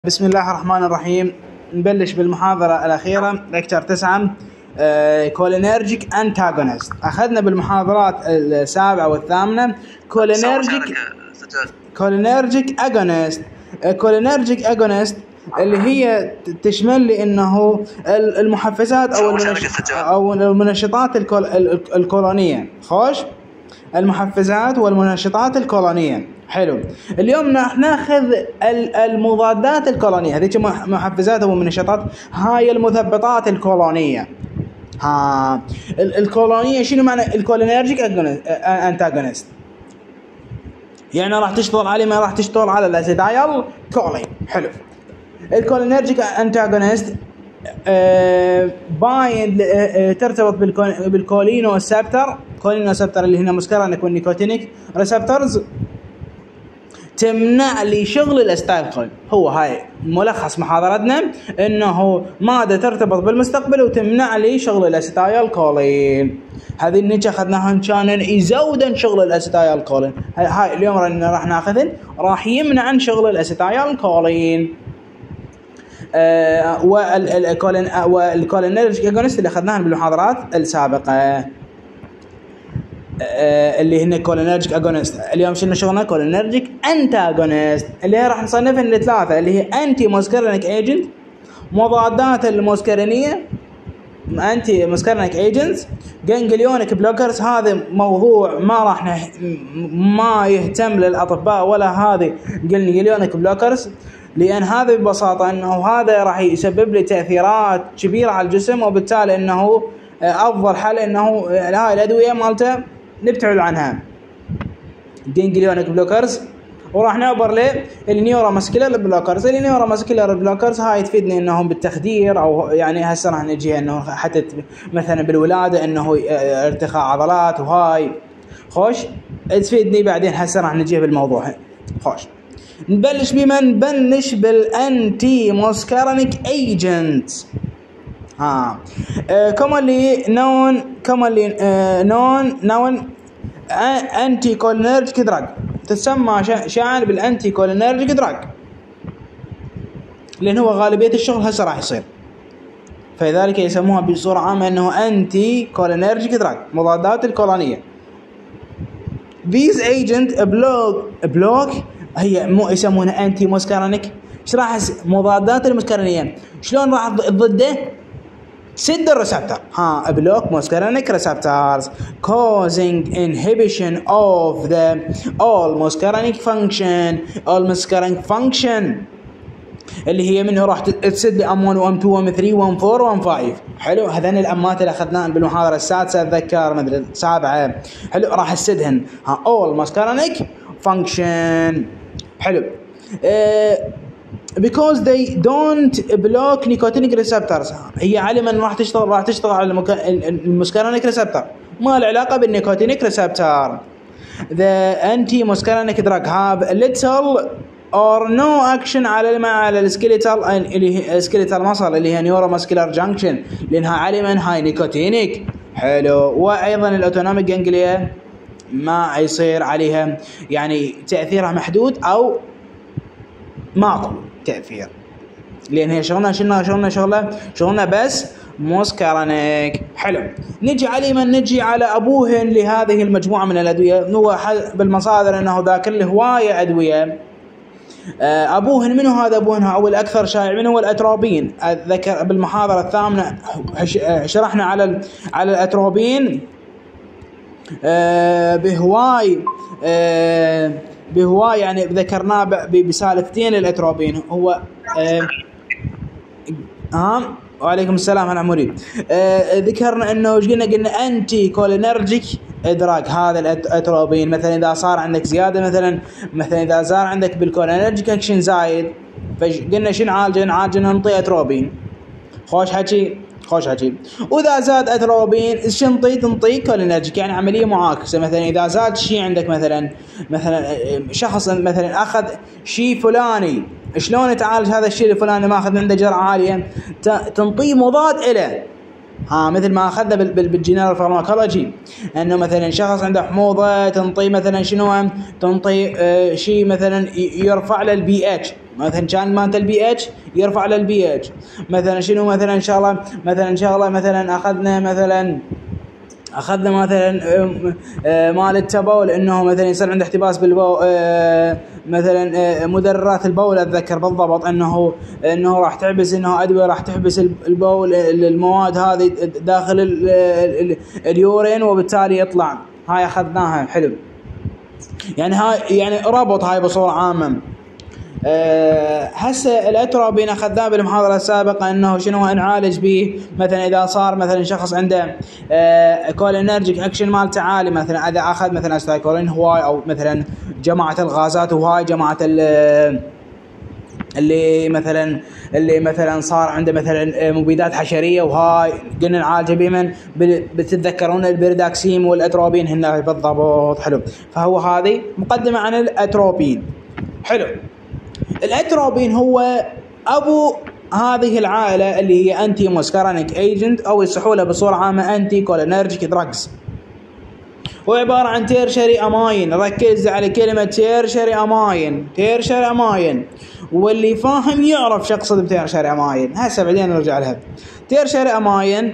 بسم الله الرحمن الرحيم. نبلش بالمحاضرة الأخيرة لكتشر 9 كولينرجيك أنتاغونست. أخذنا بالمحاضرات السابعة والثامنة كولينرجيك أجونست. كولينرجيك أجونست اللي هي تشمل لي إنه المحفزات أو المنشطات الكولونية. خوش المحفزات والمنشطات الكولونية. حلو. اليوم راح ناخذ المضادات الكولونية. هذيك محفزات ومنشطات، هاي المثبطات الكولونية. الكولونية شنو معنى الكولينرجيك انتاغونست؟ يعني راح تشتغل على ما راح تشتغل على الاسيتايل كولين. حلو. الكولينرجيك انتاغونست باين ترتبط بالكولينو سابتر. كولينو سابتر اللي هنا مسكرينيك والنيكوتينيك ريسبتورز، تمنع لي شغل الاسيتايل كولين. هو هاي ملخص محاضرتنا، انه ماده ترتبط بالمستقبل وتمنع لي شغل الاسيتايل كولين. هذه النيتش اخذناها كان يزودن شغل الاسيتايل كولين. هاي اليوم راح ناخذن راح يمنع عن شغل الاسيتايل كولين. والكولينرجيك اجونست اللي اخذناها بالمحاضرات السابقه اللي هن كولينرجيك اجونست. اليوم شنو شغلنا؟ كولينرجيك انتاغونست اللي هي راح نصنفها لثلاثه، اللي هي انتي موسكرينيك ايجنت، مضادات الموسكرينيه، انتي موسكرينيك ايجنتس، جانجليونيك بلوكرز. هذا موضوع ما يهتم للاطباء ولا هذه جانجليونيك بلوكرز، لان هذا ببساطه انه هذا راح يسبب لي تاثيرات كبيره على الجسم، وبالتالي انه افضل حل انه هاي الادويه مالته نبتعد عنها. جانجليونيك بلوكرز. وراح نعبر للنيورو ماسكولار بلوكرز. النيورو ماسكولار بلوكرز هاي تفيدني انهم بالتخدير، او يعني هسه راح نجي انه حتى مثلا بالولاده انه ارتخاء عضلات وهاي. خوش تفيدني بعدين، هسه راح نجي بالموضوع. خوش نبلش نبلش بالانتي موسكرينيك ايجنت. commonly known anti cholinergic drug. تسمى شائعا بالانتي كولينرجيك دراج، لان هو غالبيه الشغل هسه راح يصير، فلذلك يسموها بصوره عامه انه انتي كولينرجيك دراج، مضادات الكولونيه. These agent block هي مو يسمونها انتي موسكرينيك. ايش راح مضادات المسكرينيه شلون راح ضده؟ سد الريسبتور. بلوك موسكرينيك ريسبتورز causing inhibition of the all muscarinic function اللي هي منه راح تسد ام 1 وام 2 وام 3 وام 4 وام 5. حلو. هذين الامات اللي اخذناها بالمحاضره السادسه اتذكر مدري السابعه. حلو. راح تسدهن all muscarinic function. حلو. because they don't block nicotinic receptors. هي علما راح تشتغل على المسكرينيك ريسبتور، ما له علاقه بالنيكوتينيك ريسبتور. the anti muscarinic drug have little or no action على السكيليتال muscle اللي هي نيورو ماسكولار جانكشن، لانها علما هاي نيكوتينيك. حلو. وايضا الاوتونوميك جانجليا ما يصير عليها يعني تاثيرها محدود او ماكو تأثير، لأن هي شغلنا بس موسكرينيك. حلو. نجي على أبوهن لهذه المجموعة من الأدوية. هو بالمصادر أنه ذاكر له هواية أدوية. أبوهن منه هذا أبوهن أو الأكثر شائع منه هو الأتروبين. أتذكر بالمحاضرة الثامنة شرحنا على الأتروبين بهواي يعني ذكرناه بسالفتين الاتروبين. هو وعليكم السلام انا مريد. ذكرنا انه قلنا انتي كولينرجيك دراج هذا الاتروبين. مثلا اذا صار عندك زياده، مثلا اذا صار عندك بالكولينرجيك اكشن زايد، فقلنا شنو نعالجه ننطي اتروبين. خوش حكي. واذا زاد اتروبين تنطي كولينرجيك، يعني عمليه معاكسه. مثلا اذا زاد شيء عندك، مثلا شخص مثلا اخذ شيء فلاني، شلون تعالج هذا الشيء الفلاني؟ ما اخذ عنده جرعه عاليه، تنطي مضاد له. مثل ما اخذنا بالجنرال فارماكولوجي، انه مثلا شخص عنده حموضه تنطي مثلا شنو، تنطي شيء مثلا يرفع له البي اتش، مثلا كان مالت البي اتش يرفع للبي اتش. مثلا شنو مثلا ان شاء الله مثلا اخذنا مثلا مال التبول انه مثلا يصير عنده احتباس بالبول، مثلا مدررات البول اتذكر بالضبط انه راح تحبس، انه ادويه راح تحبس البول، المواد هذه داخل اليورين وبالتالي يطلع. هاي اخذناها حلو. يعني هاي يعني ربط هاي بصورة عامة. هسه الاتروبين اخذناه بالمحاضره السابقه انه شنو نعالج به. مثلا اذا صار مثلا شخص عنده كولينرجيك اكشن مالته عالي، مثلا اذا اخذ مثلا استايكولين هواي، او مثلا جماعه الغازات هواي، جماعه اللي مثلا صار عنده مثلا مبيدات حشريه وهاي، قلنا نعالجه بمن بتتذكرون البيرداكسيم والاتروبين هنا بالضبط. حلو. فهو هذه مقدمه عن الاتروبين. حلو. الاتروبين هو ابو هذه العائله اللي هي انتي موسكرينيك ايجنت، او السحوله بصوره عامه انتي كولينرجيك دراجز. هو عباره عن تيرشري اماين. ركز على كلمه تيرشري اماين، واللي فاهم يعرف شو اقصد بتيرشري اماين. هسه بعدين نرجع لها. تيرشري اماين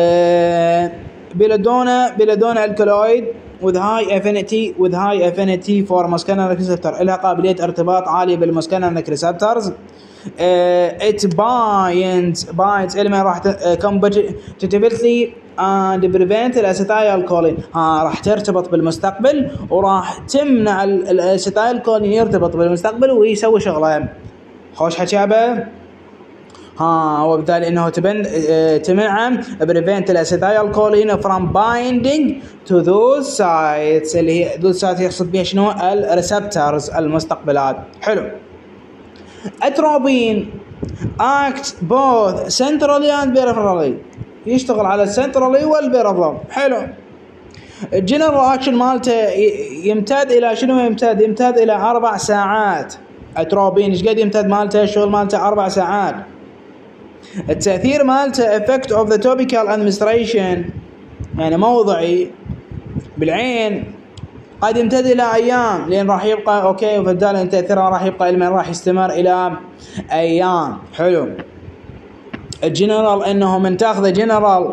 بيلادونا الكلويد with high affinity for muscarinic receptor، لها قابلية ارتباط عالية بالmuscarinic receptors. it binds element راح competitively and prevent الاسيتايل كولين. راح ترتبط بالمستقبل وراح تمنع الاسيتايل كولين يرتبط بالمستقبل ويسوي شغله. خوش حكابه. وبالتالي انه تمنع prevent الاسيتايل كولين from binding to those sites، اللي هي those sites يقصد بها شنو؟ الريسبتورز، المستقبلات. حلو. اتروبين act both centrally and peripherally، يشتغل على السنترالي والبيرفرال. حلو. الجنرال اكشن مالته يمتد الى شنو؟ يمتد الى 4 ساعات. اتروبين ايش قد يمتد مالته؟ الشغل مالته 4 ساعات. التأثير مالته effect of the topical administration، يعني موضعي بالعين، قد يمتد الى ايام، لان راح يبقى اوكي، وبالتالي تأثيره راح يبقى لمن راح يستمر الى ايام. حلو. الجنرال انه من تاخذه جنرال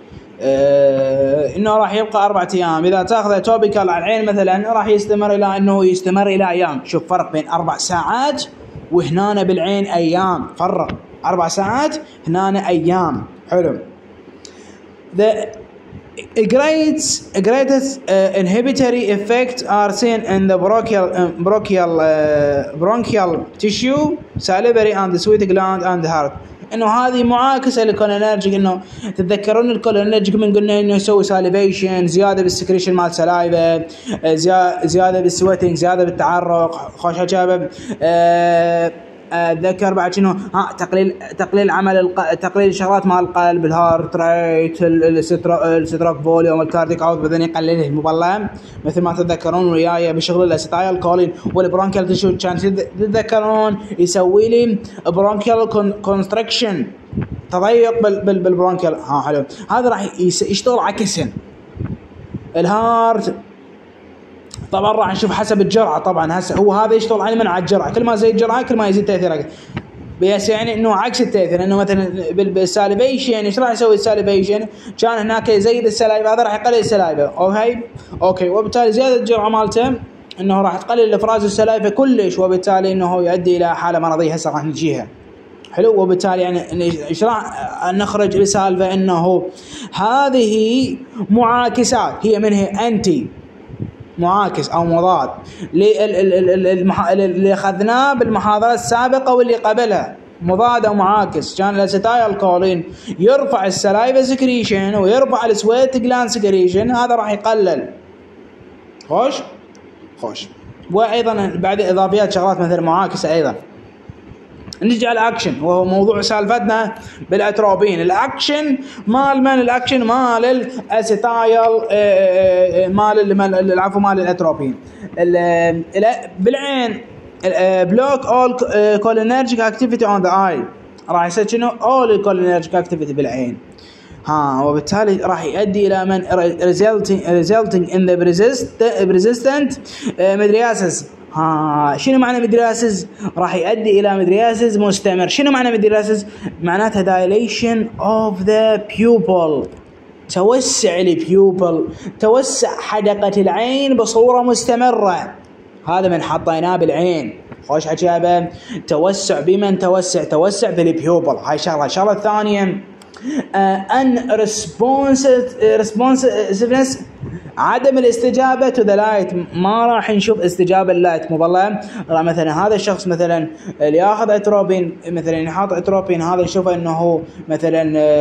انه راح يبقى 4 ايام. اذا تاخذه توبيكال على العين مثلا راح يستمر الى ايام. شوف فرق بين 4 ساعات وهنا بالعين ايام، فرق 4 ساعات هنا ايام. حلو. The greatest inhibitory effects are seen in the bronchial tissue, salivary and the sweat gland and the heart. انه هذه معاكسه للكولينرجيك. انه تتذكرون الكولينرجيك من قلنا انه يسوي ساليفيشن، زياده بالسكريشن مال سلايفه، زياده بالسويتنج، زياده بالتعرق. خوش حجابه. اتذكر بعد شنو؟ تقليل عمل تقليل شغلات مال القلب، الهارت ريت، الستروك فوليوم، الكارديك اوت، بدنا يقلله المبلم، مثل ما تتذكرون وياي بشغل الاسيتايل كولين والبرونكيال تيشو. كان تتذكرون يسوي لي برونكيال كونستركشن، تضيق بالبرونكيال. حلو. هذا راح يشتغل عكسن. الهارت طبعا راح نشوف حسب الجرعه. طبعا هسه هو هذا يشتغل على منع الجرعه، كل ما زي الجرعه كل ما يزيد تاثيره. بس يعني انه عكس التاثير، انه مثلا بالساليفيشن ايش راح يسوي؟ الساليفيشن كان هناك يزيد السلايفه، هذا راح يقلل السلايفه. اوكي. وبالتالي زياده الجرعه مالته انه راح تقلل افراز السلايفه كلش، وبالتالي انه يؤدي الى حاله مرضيه هسه راح نجيها. حلو. وبالتالي يعني ايش راح نخرج بسالفه انه هذه معاكسات، هي من هي انتي معاكس او مضاد اللي اخذناه بالمحاضرة السابقة واللي قبلها. مضاد او معاكس كان الاسيتايل كولين يرفع السلايفا سكريشن ويرفع السويت جلاند سكريشن، هذا راح يقلل. خوش. وايضا بعد اضافيات شغلات مثل معاكسة. ايضا نجي على الاكشن، وهو موضوع سالفتنا بالاتروبين. الاكشن مال من؟ الاكشن مال الاسيتايل، مال الاتروبين بالعين. بلوك اول كولينرجيك اكتيفيتي اون ذا اي، راح يصير شنو؟ اول كولينرجيك اكتيفيتي بالعين. وبالتالي راح يؤدي الى من resulting in the persistent mydriasis. شنو معنى مدرياسيس؟ راح يؤدي الى مدرياسيس مستمر. شنو معنى مدرياسيس؟ معناتها dilation of the pupil، توسع البيوبل، توسع حدقة العين بصورة مستمرة. هذا من حطيناه بالعين. خوش حكي توسع بمن توسع بالبيوبل. هاي شغلة. الشغلة الثانية unresponsiveness، عدم الاستجابة to the light. ما راح نشوف استجابة اللايت. مو والله مثلا هذا الشخص مثلا اللي ياخذ اتروبين، مثلا يحط اتروبين، هذا نشوفه انه مثلا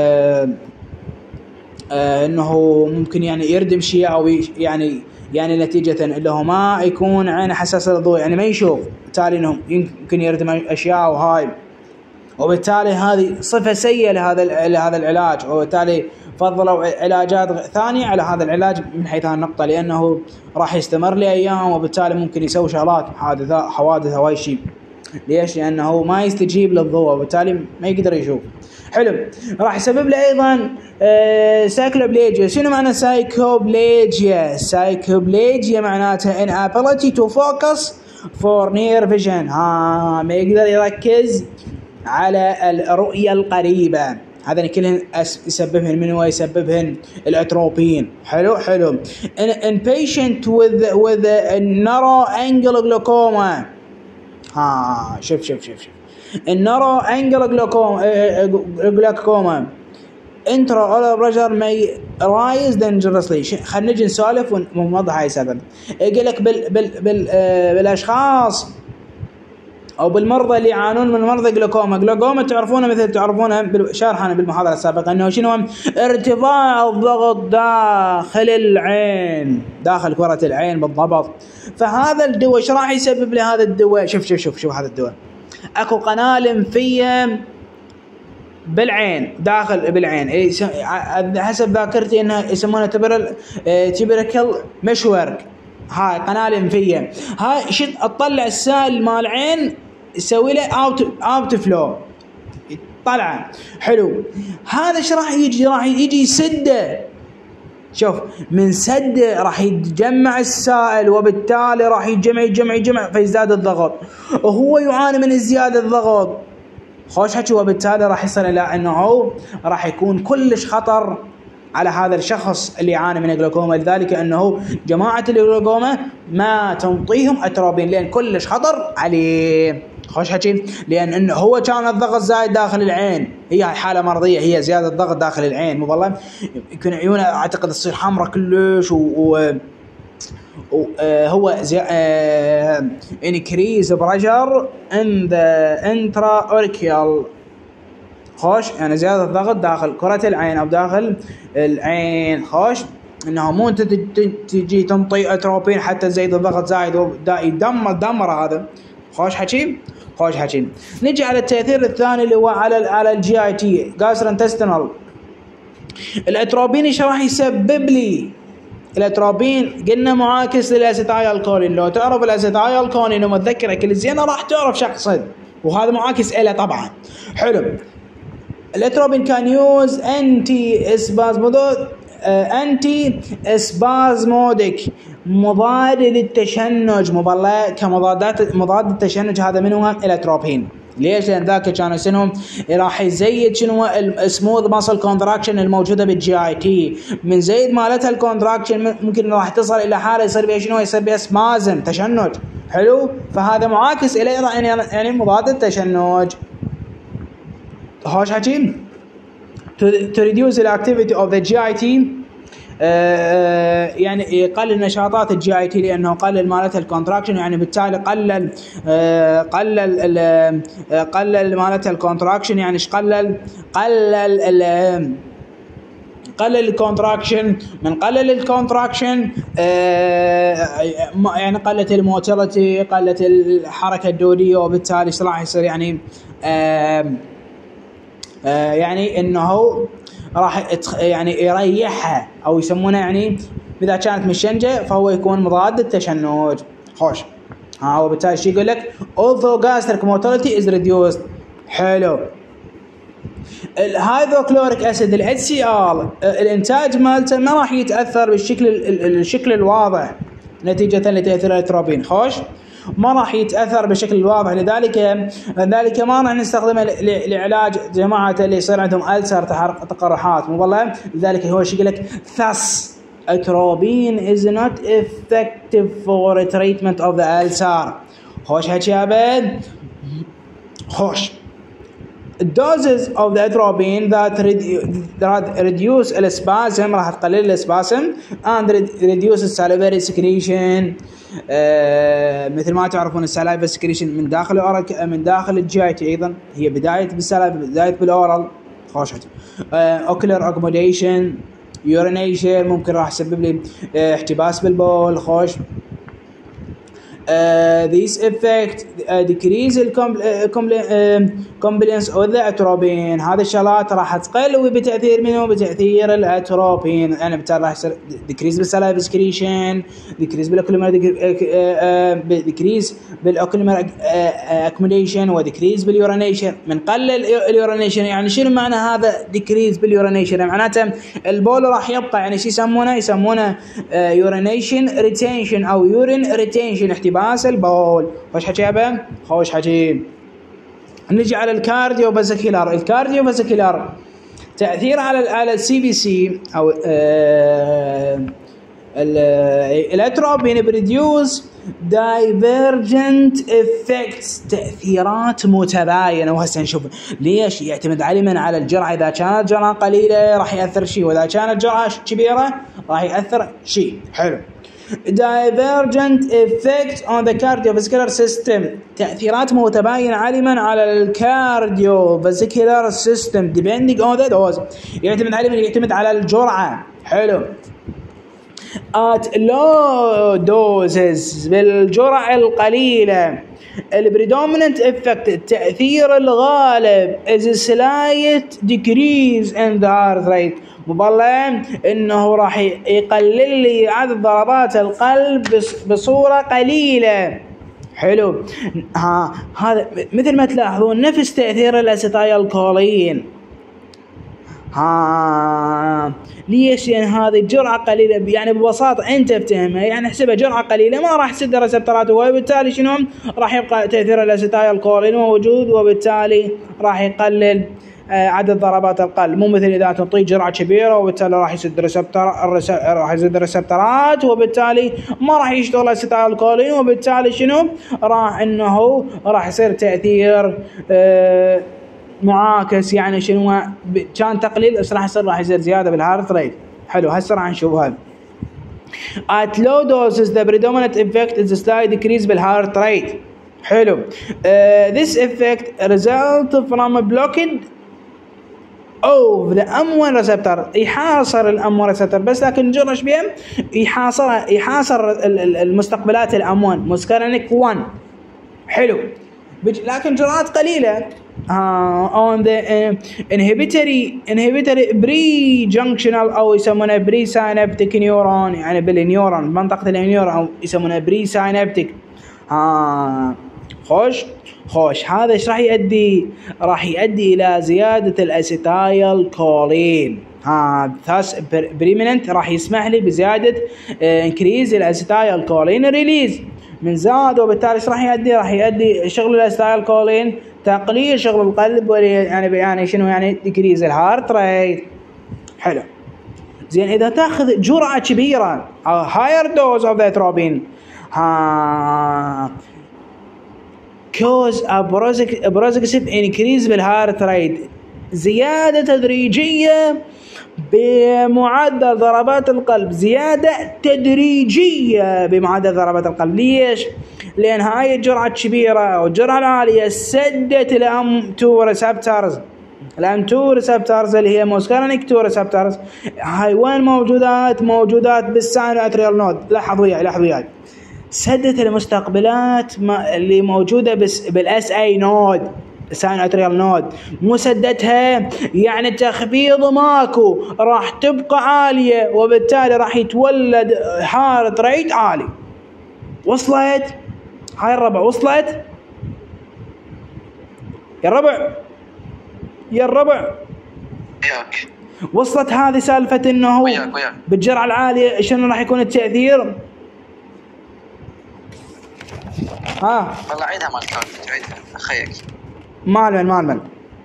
انه ممكن يعني يردم شيء، او يعني نتيجة انه ما يكون عينه حساسة للضوء، يعني ما يشوف، بالتالي انه يمكن يردم اشياء وهاي، وبالتالي هذه صفة سيئة لهذا العلاج، وبالتالي فضلوا علاجات ثانية على هذا العلاج من حيث هذه النقطة، لأنه راح يستمر لأيام، وبالتالي ممكن يسوي شغلات حوادث هواي شيء. ليش؟ لأنه ما يستجيب للضوء، وبالتالي ما يقدر يشوف. حلو. راح يسبب له أيضا سايكلوبليجيا. شنو معنى سايكوبليجيا؟ سايكوبليجيا معناتها inability to focus for near vision. ما يقدر يركز على الرؤية القريبة. هذا كلهن يسببهن من هو يسببهن الاتروبين. حلو. in patient with narrow angle glaucoma. شوف النارو انجل جلوكوما intraocular pressure may rise dangerously. خلينا نجي نسولف ونوضح هاي السبب. يقول لك بالاشخاص او بالمرضى اللي يعانون من مرضى جلوكوما تعرفونه مثل تعرفونه شرحنا بالمحاضره السابقه انه شنو؟ ارتفاع الضغط داخل العين، داخل كرة العين بالضبط. فهذا الدواء ايش راح يسبب لهذا الدواء؟ شوف هذا الدواء، اكو قناه لمفيه بالعين، داخل بالعين، حسب ذاكرتي انها يسمونها تبركل مشورك. هاي قناه لمفيه، هاي تطلع السائل مال العين، يسوي له اوت فلو، طلع. حلو. هذا ايش راح يجي يسده. شوف، من سده راح يتجمع السائل، وبالتالي راح يتجمع فيزداد الضغط، وهو يعاني من زيادة الضغط. خوش حكي. وبالتالي راح يصل الى انه راح يكون كلش خطر على هذا الشخص اللي يعاني من الجلوكوما. لذلك انه جماعة الجلوكوما ما تنطيهم اتروبين، لان كلش خطر عليه. خوش حكي. لان انه هو كان الضغط زايد داخل العين، هي حاله مرضيه، هي زياده الضغط داخل العين. مو والله يكون عيونه اعتقد تصير حمراء كلش، هو increase pressure in the intraocular. خوش، يعني زياده الضغط داخل كرة العين او داخل العين. خوش، انه مو انت تجي تنطي اتروبين حتى زيد الضغط زايد يدمر هذا. خوش حكي. نجي على التأثير الثاني اللي هو على الجي اي تي، جاسترنتستينال. الاتروبين ايش راح يسبب لي؟ الاتروبين قلنا معاكس للاسيتايل كولين. لو تعرف الاسيتايل كولين ومتذكره كل زينه راح تعرف شخصا، وهذا معاكس له طبعا. حلو. الاتروبين كان يوز انتي اسبازموديك، مضاد للتشنج. مضاد التشنج هذا منهم الاتروبين. ليش؟ لان ذاك كانوا سنهم راح يزيد شنو السموث ماسل كونتراكشن الموجوده بالجي اي تي. من زيد مالتها الكونتراكشن ممكن راح تصل الى حاله يصير بها شنو؟ يصير بها سبازم، تشنج. حلو. فهذا معاكس اليه يعني مضاد التشنج. هوش حكي. to reduce the activity of the GIT، يعني يقلل نشاطات الجي اي تي، لانه قلل مالتها الكونتراكشن، يعني بالتالي قلل مالتها الكونتراكشن. يعني ايش قلل الكونتراكشن. من قلل الكونتراكشن يعني قلت الموتيلتي، قلت الحركه الدوديه، وبالتالي ايش راح يصير؟ يعني انه راح يعني يريحها، او يسمونه يعني اذا كانت مشنجه فهو يكون مضاد التشنج. خوش. وبالتالي شو يقول لك؟ although gastric motility is reduced. حلو. الهيدروكلوريك اسيد ال HCl الانتاج مالته ما راح يتاثر بالشكل الواضح نتيجه لتاثير الاتروبين. خوش. ما راح يتاثر بشكل واضح. لذلك ما راح نستخدمه لعلاج جماعه اللي يصير عندهم ألسر تقرحات مظلة. لذلك هو شو يقول لك thus atropine is not effective for treatment of the ulcer. خوش حكي يا عبد خوش. Doses of the atropine that reduce الاسباسم راح تقلل الاسباسم and reduce salivary secretion. مثل ما تعرفون السلايفا سكريشن من داخل من داخل الجي تي ايضا هي بدايه بالسلايفا بدايه بالاورال. خوش حكي. اوكلر اكوموديشن يورينيشن ممكن راح يسبب لي احتباس بالبول. خوش. This effect decrease compliance of the atropine. هذه الشغلات راح تقل بتأثير منه بتأثير الاتروبين. يعني بالتالي راح يصير decrease بالسلايفا سكريشن decrease بالاوكلومر decrease بالاوكلومر accommodation وديكريز باليورينيشن. من قلل اليورينيشن يعني شنو معنى هذا decrease باليورينيشن؟ معناته البول راح يبقى يعني شو يسمونه urination retention او urine retention احتباس البول. خوش حكي يابا خوش حكي. نجي على الكارديو فاسكولار. الكارديو فاسكولار تأثير على السي في سي او الاتروبين بريديوس دايفيرجنت افكتس تأثيرات متباينه. وهسه نشوف ليش يعتمد علما على الجرعه. اذا كانت جرعه قليله راح ياثر شيء واذا كانت جرعه كبيره راح ياثر شيء. حلو. divergent effect on the cardiovascular system تأثيرات متباينة علما على الكارديوفاسكولار سيستم depending on the dose. يعتمد على الجرعة. حلو. at low doses بالجرعة القليلة البريدوميننت افكت التأثير الغالب is slight decrease in the heart rate. مبالغ انه راح يقلل لي عدد ضربات القلب بصورة قليلة. حلو. هذا مثل ما تلاحظون نفس تأثير الاسيتايل كولين. ليش؟ يعني هذه الجرعة قليلة يعني ببساطة انت بتهمها يعني احسبها جرعة قليلة ما راح تسد ريسبترات وبالتالي شنو راح يبقى تأثير الاسيتايل كولين موجود وبالتالي راح يقلل عدد ضربات القلب. مو مثل اذا تعطي جرعة كبيرة وبالتالي راح يسد ريسبترات وبالتالي ما راح يشتغل الاسيتايل كولين وبالتالي شنو راح يصير تأثير معاكس. يعني شنو كان تقليل بس راح يصير زياده بالهارت ريت. حلو. هسه راح نشوف هذا. at low doses the predominant effect is a slight decrease بالهارت ريت. حلو. this effect result from blocking of the M1 receptor يحاصر الام ريسبتور بس لكن جرش بهم يحاصر المستقبلات الام 1 مسكرينيك 1. حلو. لكن جرعات قليله on the inhibitory pre-junctional او يسمونه بري ساينابتيك نيورون يعني بالنيورون منطقه النيورون او يسمونه بري ساينابتيك. خوش هذا ايش راح يؤدي الى زياده الاسيتايل كولين. ثاس بريمننت راح يسمح لي بزياده انكريز الاسيتايل كولين ريليز من زاد وبالتالي ايش راح يؤدي شغل الاسيتايل كولين تقليل شغل القلب يعني شنو يعني ديكريز الهارت ريت. حلو. زين اذا تاخذ جرعه كبيره higher dose of the atropine cause a progressive increase بالهارت ريت زياده تدريجيه بمعدل ضربات القلب. زيادة تدريجية بمعدل ضربات القلب. ليش؟ لأن هاي الجرعة الكبيرة والجرعة العالية سدت الام 2 ريسبترز. الام 2 ريسبترز اللي هي موسكارينيك 2 ريسبترز هاي وين موجودات بالساين اتريال نود. لاحظوا وياي سدت المستقبلات اللي موجودة بالاس اي نود ساين اتريال نود. مو سدتها يعني التخفيض ماكو راح تبقى عالية وبالتالي راح يتولد هارت ريت عالي. وصلت؟ هاي الربع وصلت؟ يا الربع وصلت هذه سالفة انه بالجرعة العالية شنو راح يكون التأثير؟ والله عيدها مال كارديو، عيدها اخيك. مال مال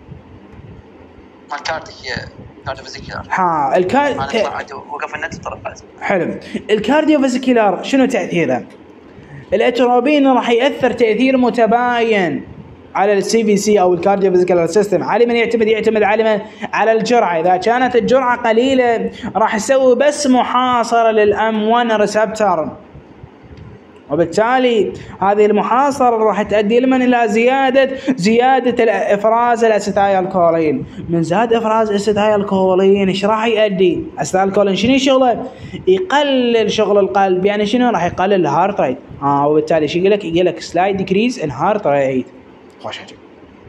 كارديو، هي كارديو فيزيكولار. وقف النت وطرقت. حلو. الكارديو فيزيكولار شنو تاثيره؟ الاتروبين راح ياثر تاثير متباين على السي في سي او الكارديو فيزيكولار سيستم. على من يعتمد على الجرعه. اذا كانت الجرعه قليله راح يسوي بس محاصره للام 1 ريسبتور، وبالتالي هذه المحاصره راح تؤدي لمن الى زياده افراز الاسيتايل كولين. من زاد افراز الاسيتايل كولين ايش راح يؤدي؟ اسيتايل كولين شنو شغله؟ يقلل شغل القلب. يعني شنو؟ راح يقلل الهارت ريت. وبالتالي ايش يقول لك سلايد ديكريز ان هارت ريت. خوش حكي.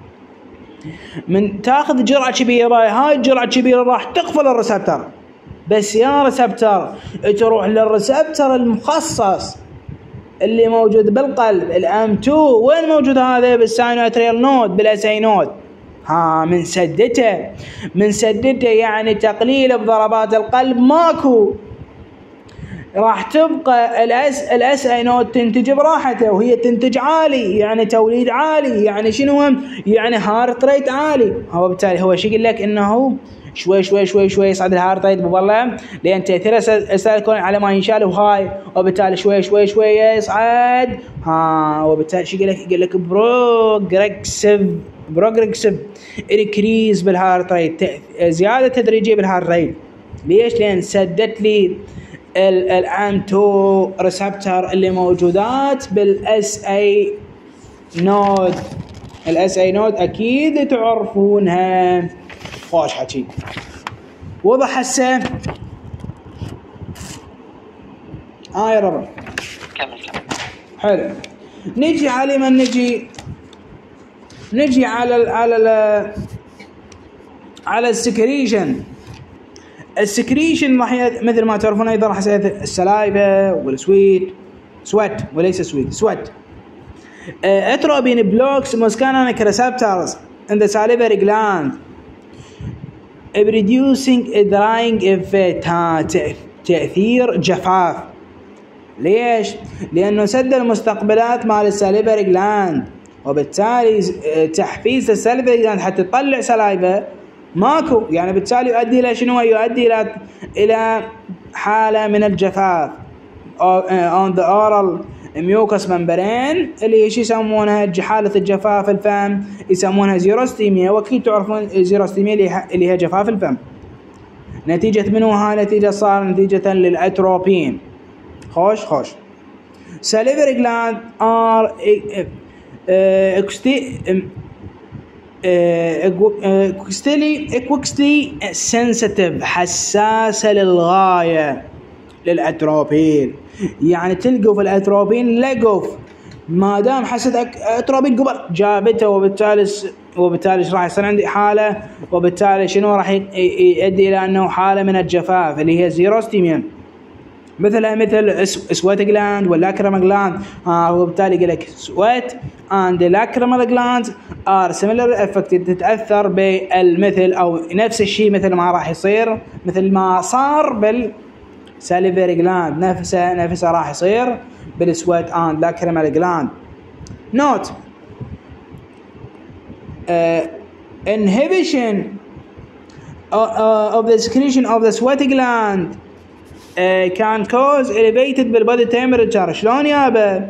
من تاخذ جرعه كبيره، هاي الجرعه الكبيره راح تقفل الريسبتور. بس يا ريسبتور تروح للريسبتور المخصص اللي موجود بالقلب الام 2. وين موجود هذا؟ بالساينواتريال نود، بالاس اي نود. من سدته يعني تقليل بضربات القلب ماكو. راح تبقى الاس اي نود تنتج براحته، وهي تنتج عالي يعني توليد عالي. يعني شنو؟ يعني هارت ريت عالي. وبالتالي هو شو يقول لك؟ انه شوي شوي شوي شوي يصعد الهارت ريت بالله، لان تاثير الاسيتايل كولين على ما ينشال وهاي، وبالتالي شوي شوي شوي يصعد. وبالتالي شو يقول لك؟ يقول لك بروجريسيف انكريز بالهارت ريت، زياده تدريجيه بالهارت ريت. ليش؟ لان سدت لي الام 2 ريسبتور اللي موجودات بالاس اي نود. الاس اي نود اكيد تعرفونها. خوش حكي. وضح هسه؟ يا ربع. كمل. حلو. نجي على من نجي على السكريشن. السكريشن راح مثل ما تعرفون ايضا راح يصير السلايفه سويت وليس سويت. اتروبين بلوكس muscarinic receptors in the salivary gland producing a drying effect. تأثير جفاف. ليش؟ لأنه سد المستقبلات مال الساليفري جلاند، وبالتالي تحفيز الساليفري جلاند حتى تطلع سلايفة ماكو. يعني بالتالي يؤدي إلى شنو؟ يؤدي إلى حالة من الجفاف on the oral mucous membrane اللي ايش يسمونها؟ حالة الجفاف الفم، يسمونها زيروستيميا. واكيد تعرفون زيروستيميا اللي هي جفاف الفم. نتيجة منو هاي؟ نتيجة للأتروبين. خوش. salivary gland are equixtly sensitive، حساسة للغاية للأتروبين. يعني تلقف الأتروبين لقف، ما دام حست أتروبين قبل جابته، وبالتالي راح يصير عندي حالة، وبالتالي شنو راح يؤدي إلى أنه حالة من الجفاف اللي هي زيروستيميا، مثل سويت جلاند واللاكريمال جلاند. وبالتالي يقول لك سويت اند لاكريمال جلاند ار سيميلر افكتد، تتاثر بالمثل او نفس الشيء مثل ما راح يصير، مثل ما صار بالساليفري جلاند، نفسه راح يصير بالسويت اند لاكريمال جلاند. نوت inhibition of the secretion of the sweat gland can cause elevated بالbody temperature. شلون يابا؟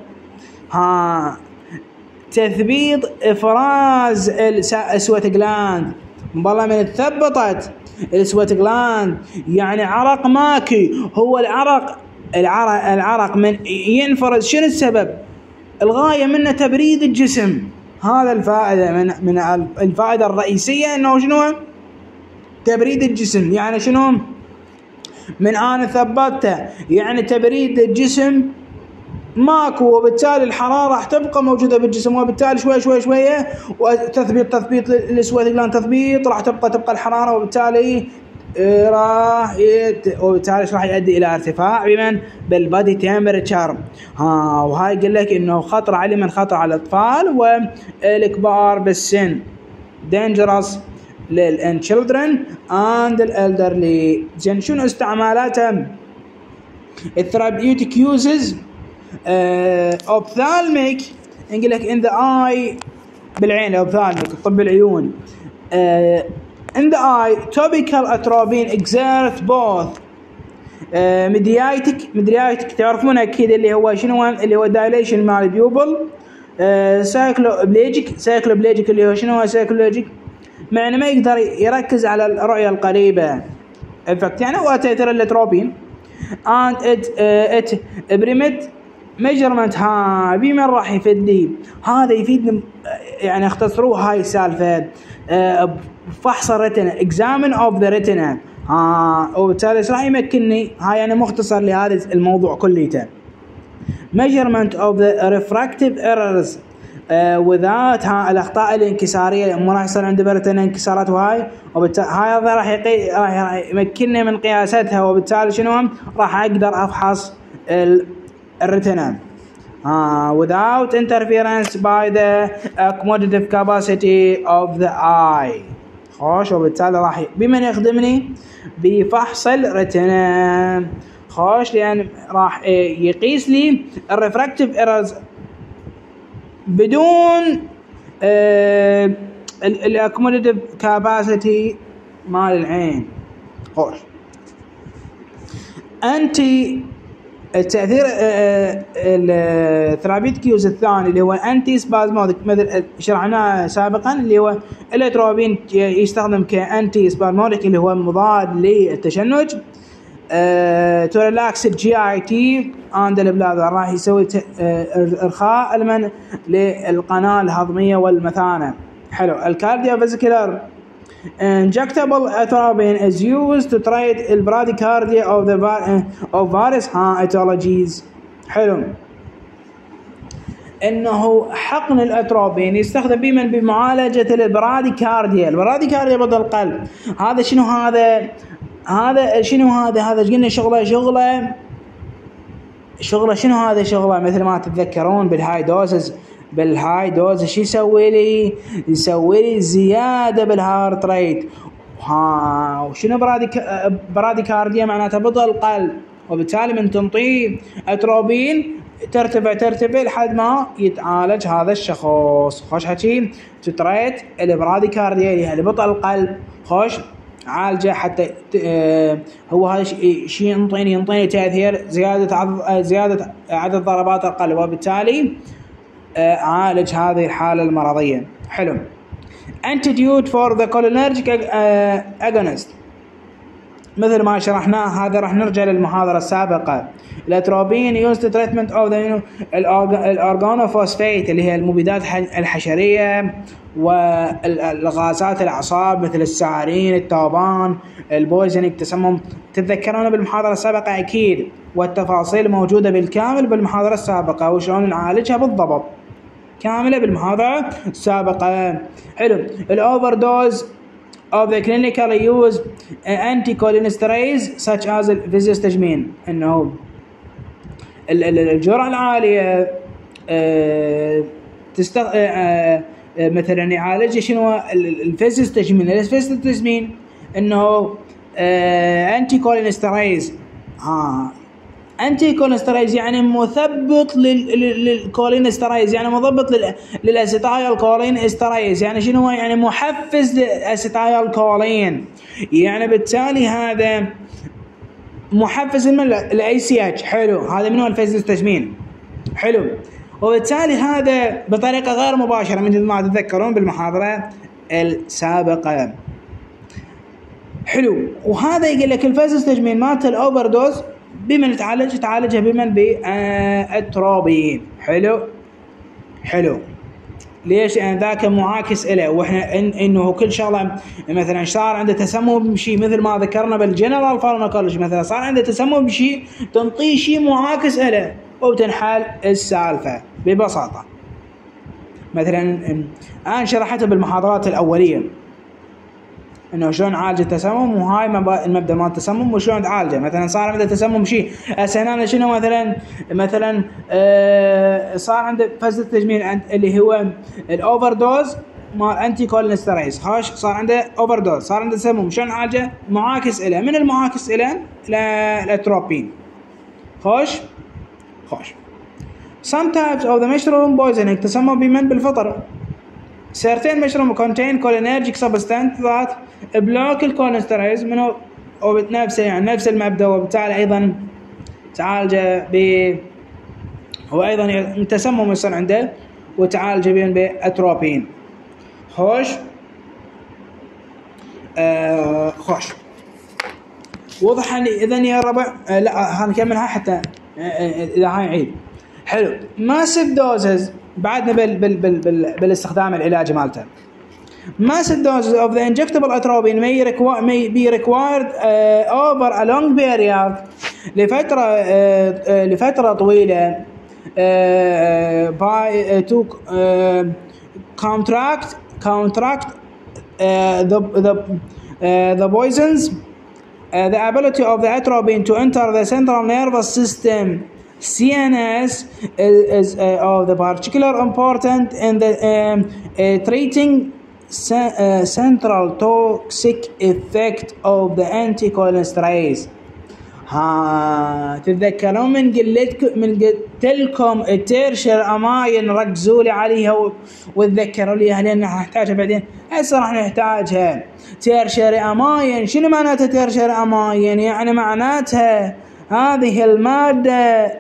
تثبيط افراز السويت جلاند. والله من ثبطت السويت جلاند يعني عرق ماكي. هو العرق من ينفرز. شنو السبب؟ الغاية منه تبريد الجسم. هذا الفائدة من الفائدة الرئيسية انه شنو؟ تبريد الجسم. يعني شنو؟ من أنا ثبتته يعني تبريد الجسم ماكو، وبالتالي الحرارة راح تبقى موجودة بالجسم، وبالتالي شوية وتثبيط السويت جلاند تثبيط راح تبقى الحرارة، وبالتالي راح يؤدي إلى ارتفاع بالبادي تمبرتشر. وهاي يقول لك إنه خطر على الأطفال والكبار بالسن. dangerous للchildren and elderly. زين شنو استعمالاتها؟ الثيرابيوتيك uses ophthalmic يقول لك in the eye بالعين او بثالمك طب العيون. In the eye topical atropine exert both مدرياتك تعرفونه اكيد اللي هو شنو، اللي هو dilation مع البيوبل. سايكلوبليجيك اللي هو شنو سايكلوبليجيك، مع انه ما يقدر يركز على الرؤيه القريبه effect يعني هو تاثير الاتروبين. and it permit measurement. ها بمن راح يفيدني هذا؟ يفيدني يعني اختصروه هاي السالفه فحص الريتنا examine of the retina. وبالتالي راح يمكنني هاي يعني مختصر لهذا الموضوع كليته. measurement of the refractive errors without الاخطاء الانكساريه، مو راح يصير عندي برتنا انكسارات وهاي، وبالتالي هاي راح يمكنني من قياستها، وبالتالي شنو راح اقدر افحص الرتنا without interference by the accommodative capacity of the eye. خوش، وبالتالي راح بمن يخدمني بفحص الرتنا. خوش، لأن راح يقيس لي الريفراكتيف ايرورز بدون الاكوموديتيف كاباسيتي مال العين. خوش، انتي التأثير الثرابيوتيكيوز الثاني اللي هو انتي سبازموديك مثل شرعناه سابقا، اللي هو الاتروبين يستخدم كانتي سبازموديك اللي هو مضاد للتشنج. تو ريلاكس الجي اي تي عند البلاد، راح يسوي ارخاء المن للقناه الهضميه والمثانه. حلو. الكارديوفاسكولار injectable atropine is used to treat the bradycardia of various etiologies. حلو. انه حقن الاتروبين يستخدم بمن بمعالجه البراديكارديا. البراديكارديا ضد القلب. هذا شنو هذا شنو هذا قلنا شغله شنو هذا شغله مثل ما تتذكرون بالهاي دوز شو يسوي لي زياده بالهارت ريت. وشنو براديكارديا معناته بطء القلب، وبالتالي من تنطيه اتروبين ترتفع لحد ما يتعالج هذا الشخص. خوش حكي تتريت البراديكارديا اللي هي بطء القلب. خوش، عالجه حتى هو هذا شيء ينطيني تاثير زياده عدد ضربات القلب، وبالتالي عالج هذه الحالة المرضية. حلو. antidote for the cholinergic agonist مثل ما شرحناه، هذا راح نرجع للمحاضرة السابقة. الاتروبين used to treatment of the الأورغانوفوسفات اللي هي المبيدات الحشرية والغازات الأعصاب مثل السعرين، التوبان، البويزنيك، التسمم. تتذكرون بالمحاضرة السابقة أكيد، والتفاصيل موجودة بالكامل بالمحاضرة السابقة، وشلون نعالجها بالضبط كاملة بالمحاضرة السابقة. حلو. الأوفر دوز of the clinical use anticholinesterase such as الفيزيستجمين، إنه الجرعة العالية مثلا يعالج شنو الفيزيستجمين إنه anticholinesterase. anticholinesterase يعني مثبط للكولينستريز، يعني مضبط للاسيتايل كولين استريز، يعني شنو يعني محفز للاسيتايل كولين، يعني بالتالي هذا محفز الاي سي اتش. حلو. هذا منه الفيزيستجمين. حلو. وبالتالي هذا بطريقه غير مباشره مثل ما تتذكرون بالمحاضره السابقه. حلو. وهذا يقول لك الفيزيستجمين مالت الاوفر دوز بمن تعالجها بمن بالاتروبين. حلو. ليش؟ يعني ذاك معاكس له، واحنا انه كل شغله مثلا صار عنده تسمم بشيء مثل ما ذكرنا بالجنرال فارماكولوجي، مثلا صار عنده تسمم بشيء تنطيه شيء معاكس له وبتنحل السالفه ببساطه. مثلا انا شرحته بالمحاضرات الاوليه انه شلون نعالج التسمم، وهاي المبدا مال التسمم وشلون تعالجه. مثلا صار عنده تسمم شيء هسه شنو مثلا صار عنده فزة تجميل اللي هو الاوفر دوز مال انتي كولينستريز. خوش، صار عنده اوفر دوز، صار عنده تسمم، شلون نعالجه؟ معاكس له. من المعاكس له؟ الاتروبين. خوش. Some types of the mushroom poisoning تسمى بمن بالفطر. Certain mushroom contain cholinergic substance that block الكولينستريز منه وبنفسه يعني نفس المبدأ، وبالتالي أيضا تعالجه هو أيضا تسمم يصير عنده وتعالجه بأتروبين. خوش خوش وضح لي إذن يا ربع. لا هنكملها حتى إذا هاي عيد. حلو. massive doses بعدنا بالاستخدام العلاجي مالته. massive doses of the injectable atropine may be required over a long period لفترة طويلة by to counteract the poisons. The ability of the atropine to enter the central nervous system CNS is of the particular important in the treating central toxic effect of the anticholinesterase. تتذكرون من قلت لكم التيرشر اماين، ركزوا لي عليها وتذكروا ليها لان نحتاجها بعدين. هسه راح نحتاجها. تيرشر اماين شنو معناتها؟ تيرشر اماين يعني معناتها هذه المادة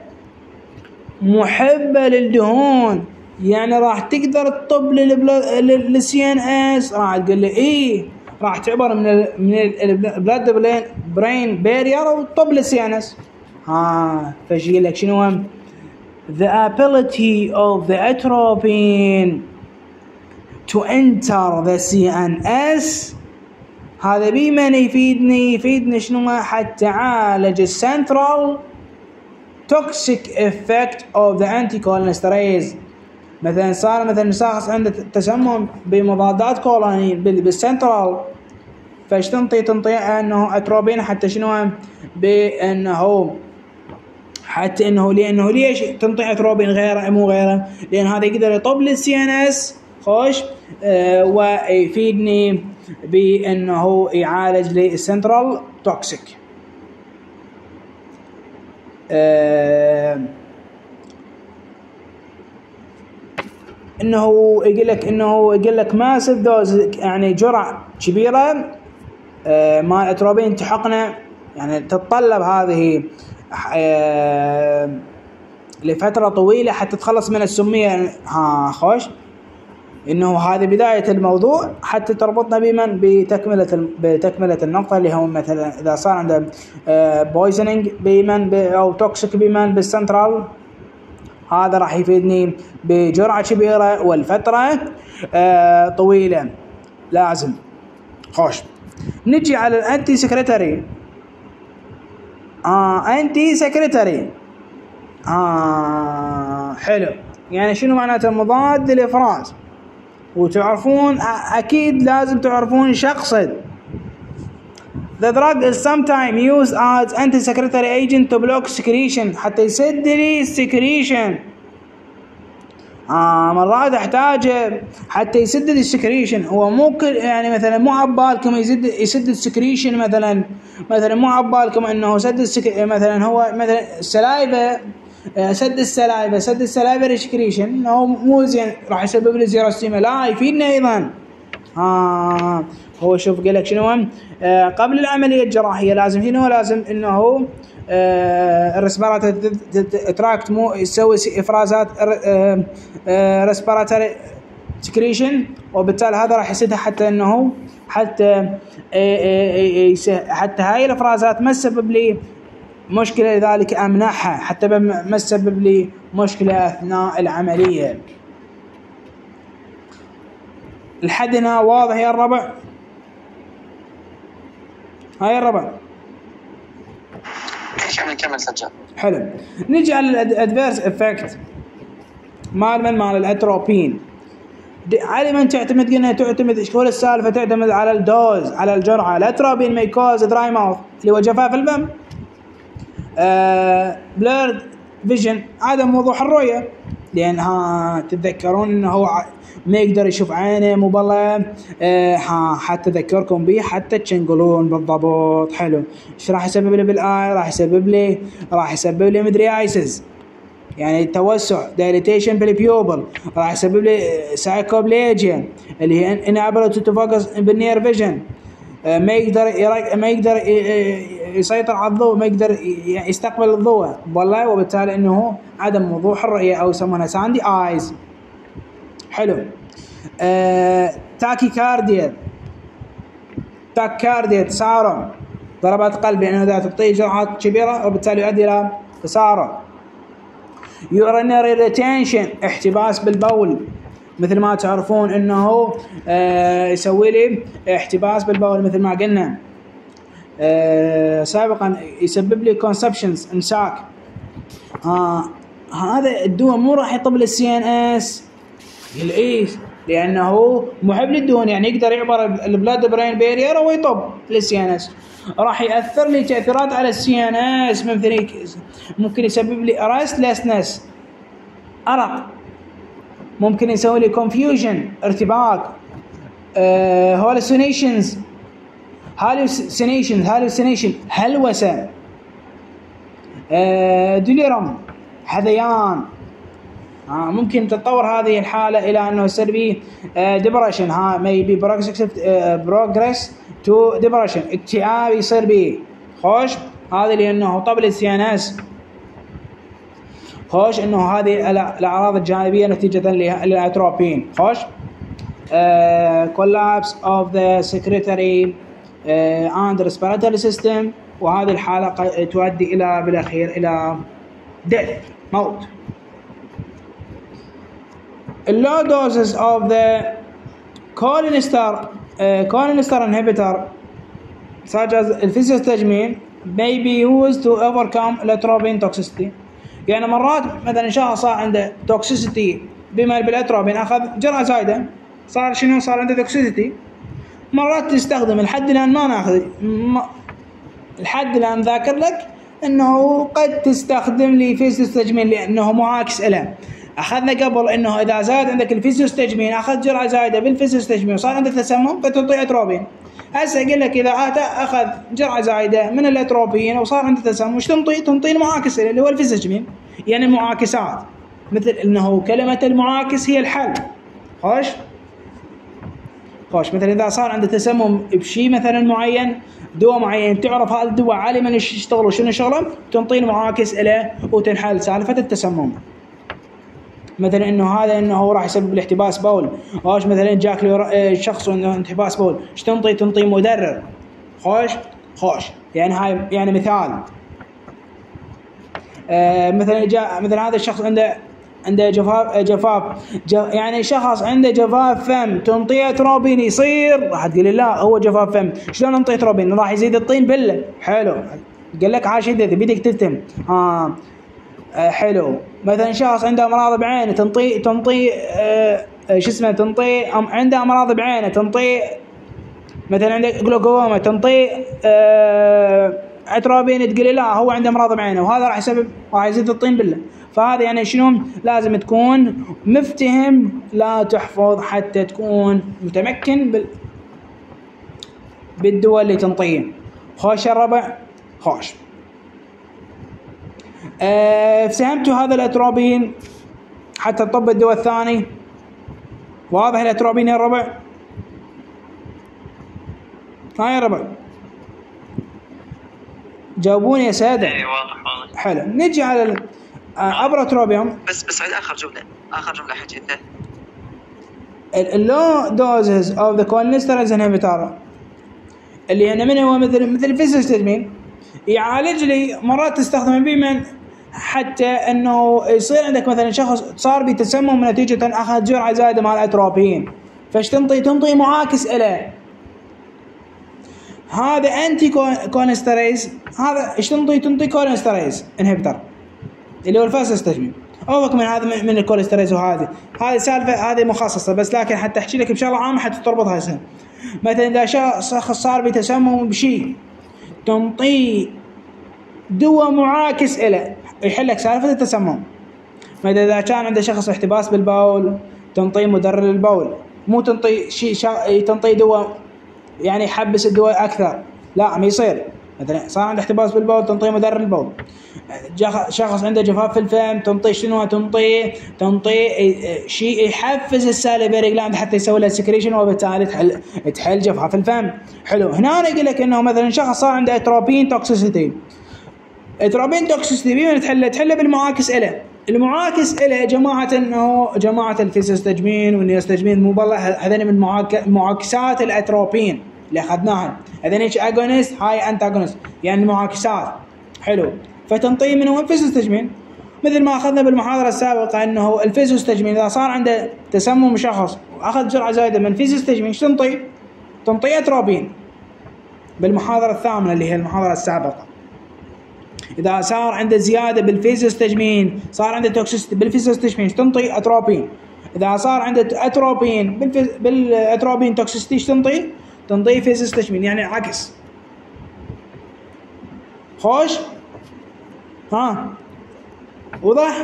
محبة للدهون، يعني راح تقدر تطب للسي ان اس. راح تقول لي ايه راح تعبر من البلاد برين بارير وتطب للسي ان اس. فشي لك شنو the ability of the atropine to enter the CNS. هذا بمن يفيدني شنو؟ حتى عالج السنترال toxic effect of the anticholinesterase. مثلا صار مثلا شخص عنده تسمم بمضادات كولونين بالسنترال، فايش تنطي انه اتروبين حتى شنو؟ بانه حتى انه لانه ليش تنطي اتروبين غيره مو غيره؟ لان هذا يقدر يطب للسي ان اس. خوش ويفيدني بانه يعالج لي السنترال توكسيك. انه يقول لك ماسف دوز يعني جرعه كبيره مال اتروبين تحقنه، يعني تتطلب هذه لفتره طويله حتى تتخلص من السميه. خوش انه هذه بدايه الموضوع حتى تربطنا بمن بتكمله النقطه اللي هو مثلا اذا صار عنده بويزنينج بمن او توكسيك بمن بالسنترال، هذا راح يفيدني بجرعه كبيره والفتره طويله لازم. خوش نجي على الانتي سكرتري. انتي سكرتري حلو، يعني شنو معناته؟ مضاد للافراز. وتعرفون اكيد لازم تعرفون شخصد. The drug is sometimes used as anti-secretory agent to block secretion حتى يسد لي السكريشن. مرات احتاجه حتى يسد السكريشن. هو مو يعني مثلا مو عبالكم يسد السكريشن مثلا مو عبالكم انه مثلا هو مثلا السلايفه سد السلايفه ريسكريشن انه مو زين راح يسبب لي زيروستيما. لا يفيدنا ايضا. هو شوف قال لك شنو قبل العمليه الجراحيه لازم انه الرسبيراتوري تراكت مو يسوي افرازات رسبيراتوري سكريشن، وبالتالي هذا راح يسدها حتى انه حتى هاي الافرازات ما تسبب لي مشكله، لذلك امنعها حتى ما تسبب لي مشكله اثناء العمليه. لحد هنا واضح يا الربع؟ هاي الربع نكمل سجل. حلو. نجي على الادفيرس افكت مال الاتروبين. على من تعتمد؟ قلنا تعتمد كل السالفه تعتمد على الدوز، على الجرعه. الاتروبين may cause dry mouth اللي هو جفاف الفم، blurred vision عدم وضوح الرؤيه، لان تتذكرون انه هو ما يقدر يشوف عينه مبلى. حتى تذكركم به حتى تشنقلون بالضبط. حلو. ايش راح يسبب لي بالاي؟ راح يسبب لي مدري ايسز، يعني توسع دايليتيشن بالبيوبل، راح يسبب لي سايكوبليجيا اللي هي inability to focus بالنير فيجن، ما يقدر يسيطر على الضوء، ما يقدر يستقبل الضوء والله، وبالتالي انه عدم وضوح الرؤيه او يسمونها ساندي ايز. حلو. تاكيكارديا تسارع ضربات قلب، لانه اذا تعطيه جرعات كبيره وبالتالي يؤدي الى تسارع. urinary retention احتباس بالبول، مثل ما تعرفون انه يسوي لي احتباس بالبول مثل ما قلنا سابقا، يسبب لي consumptions امساك. هذا الدواء مو راح يطب للCNS ليش؟ لانه محب للدهون، يعني يقدر يعبر البلاد برين بارير ويطب للCNS، راح ياثر لي تاثيرات على الCNS، ممكن يسبب لي restlessness ارق، ممكن يسوي لي confusion ارتباك، hallucination هلوسه، ديليرم هذيان. ممكن تتطور هذه الحالة إلى أنه يصير به depression، maybe progress to depression، اكتئاب يصير به. خوش هذا لأنه طبل الCNS، خوش أنه هذه الأعراض الجانبية نتيجة للأتروبين. خوش collapse of the secretory and respiratory system، وهذه الحالة تؤدي إلى بالأخير إلى death، موت. low doses of the cholinesterase inhibitor such as الفيزيوستاجمين may be used to overcome الاتروبين toxicity. يعني مرات مثلا شخص صار عنده toxicity بما بالاتروبين، أخذ جرعة زايدة، صار عنده toxicity، مرات تستخدم لحد الآن ما ناخذ لحد الآن ذاكر لك إنه قد تستخدم لي فيزيوستاجمين لأنه معاكس له. أخذنا قبل إنه إذا زاد عندك الفيزيوستاجمين، أخذ جرعة زايدة بالفيزيوستاجمين وصار عندك تسمم، قد تعطي أتروبين. هسه أقول لك إذا أخذ جرعة زايدة من الأتروبين وصار عنده تسمم، وش تنطي المعاكس اللي هو الفيزيوستاجمين، يعني معاكسات، مثل إنه كلمة المعاكس هي الحل. خوش مثلا إذا صار عنده تسمم بشيء مثلا معين، دواء معين، تعرف هذا الدواء عالما ايش يشتغل وشنو شغله، تنطيه معاكس له وتنحل سالفة التسمم. مثلا انه راح يسبب الاحتباس بول، اوش مثلا جاك شخص انه انحباس بول، ايش تنطي مدرر. خوش يعني هاي يعني مثال. مثلا هذا الشخص عنده جفاف يعني شخص عنده جفاف فم، تنطيه اتروبين يصير، راح تقول لي لا هو جفاف فم، شلون ننطي اتروبين؟ راح يزيد الطين بله. حلو، قال لك عاش اذا بدك تفتهم. حلو. مثلا شخص عنده امراض بعينه، تنطي عنده امراض بعينه، تنطي مثلا عنده جلوكوما، تنطي اتروبين، تقول لا هو عنده امراض بعينه، وهذا راح يزيد الطين بالله. فهذا يعني شنو لازم تكون مفتهم، لا تحفظ حتى تكون متمكن بالدواء اللي تنطيه. خوش الربع. خوش فهمتوا هذا الاتروبين حتى تطبق الدواء الثاني؟ واضح الاتروبين يا الربع؟ هاي يا ربع جاوبوني يا سادة. اي واضح. حلو، نجي على ابراتروبيوم. بس عيد اخر جمله حكيتها. اللو دوزز اوف ذا كولينسترول انهبيتور اللي يعني من هو مثل فيزيوستاجمين، يعالج لي مرات تستخدم بمن حتى انه يصير عندك مثلا شخص صار بتسمم نتيجه اخذ جرعه زايده مع الاتروبين، فايش تنطي معاكس له. هذا انتي كولينستريز، هذا ايش تنطي كولينستريز انهبيتور اللي هو الفيزيوستاجمين. اوفك من هذا من الكولينستريز، وهذه سالفه هذه مخصصه بس، لكن حتى احكي لك بشغله عامه حتى تربطها هسه. مثلا اذا شخص صار بتسمم بشيء، تنطي دواء معاكس له يحل لك سالفه التسمم. مثلا اذا كان عنده شخص احتباس بالبول، تنطي مدرر للبول، مو تنطي تنطي دواء يعني يحبس الدواء اكثر، لا ما يصير. مثلا صار عنده احتباس بالبول تنطيه مدر البول. شخص عنده جفاف في الفم تنطيه شنو؟ تنطيه شيء يحفز الساليفري جلاند حتى يسوي له سكريشن وبالتالي تحل جفاف الفم. حلو. هنا يقول لك انه مثلا شخص صار عنده اتروبين توكسيسيتي. اتروبين توكسيسيتي بين تحله بالمعاكس له. المعاكس له جماعه الفيزوستجمين والنيوستجمين مو بالله هذول من معاكسات الاتروبين اللي اخذناها. هذين اجونست هاي انتاجونست يعني المعاكسات. حلو. فتنطيه منهم الفيزوستجمين مثل ما اخذنا بالمحاضره السابقه انه الفيزوستجمين اذا صار عنده تسمم شخص واخذ جرعه زايده من فيزوستجمين ايش تنطيه اتروبين بالمحاضره الثامنه اللي هي المحاضره السابقه. اذا صار عنده زياده بالفيزوستجمين صار عنده توكسيستي بالفيزوستجمين ايش تنطي؟ اتروبين. اذا صار عنده اتروبين بالاتروبين توكسيستي ايش تنطيه فيزوستجمين يعني عكس. خوش ها وضح؟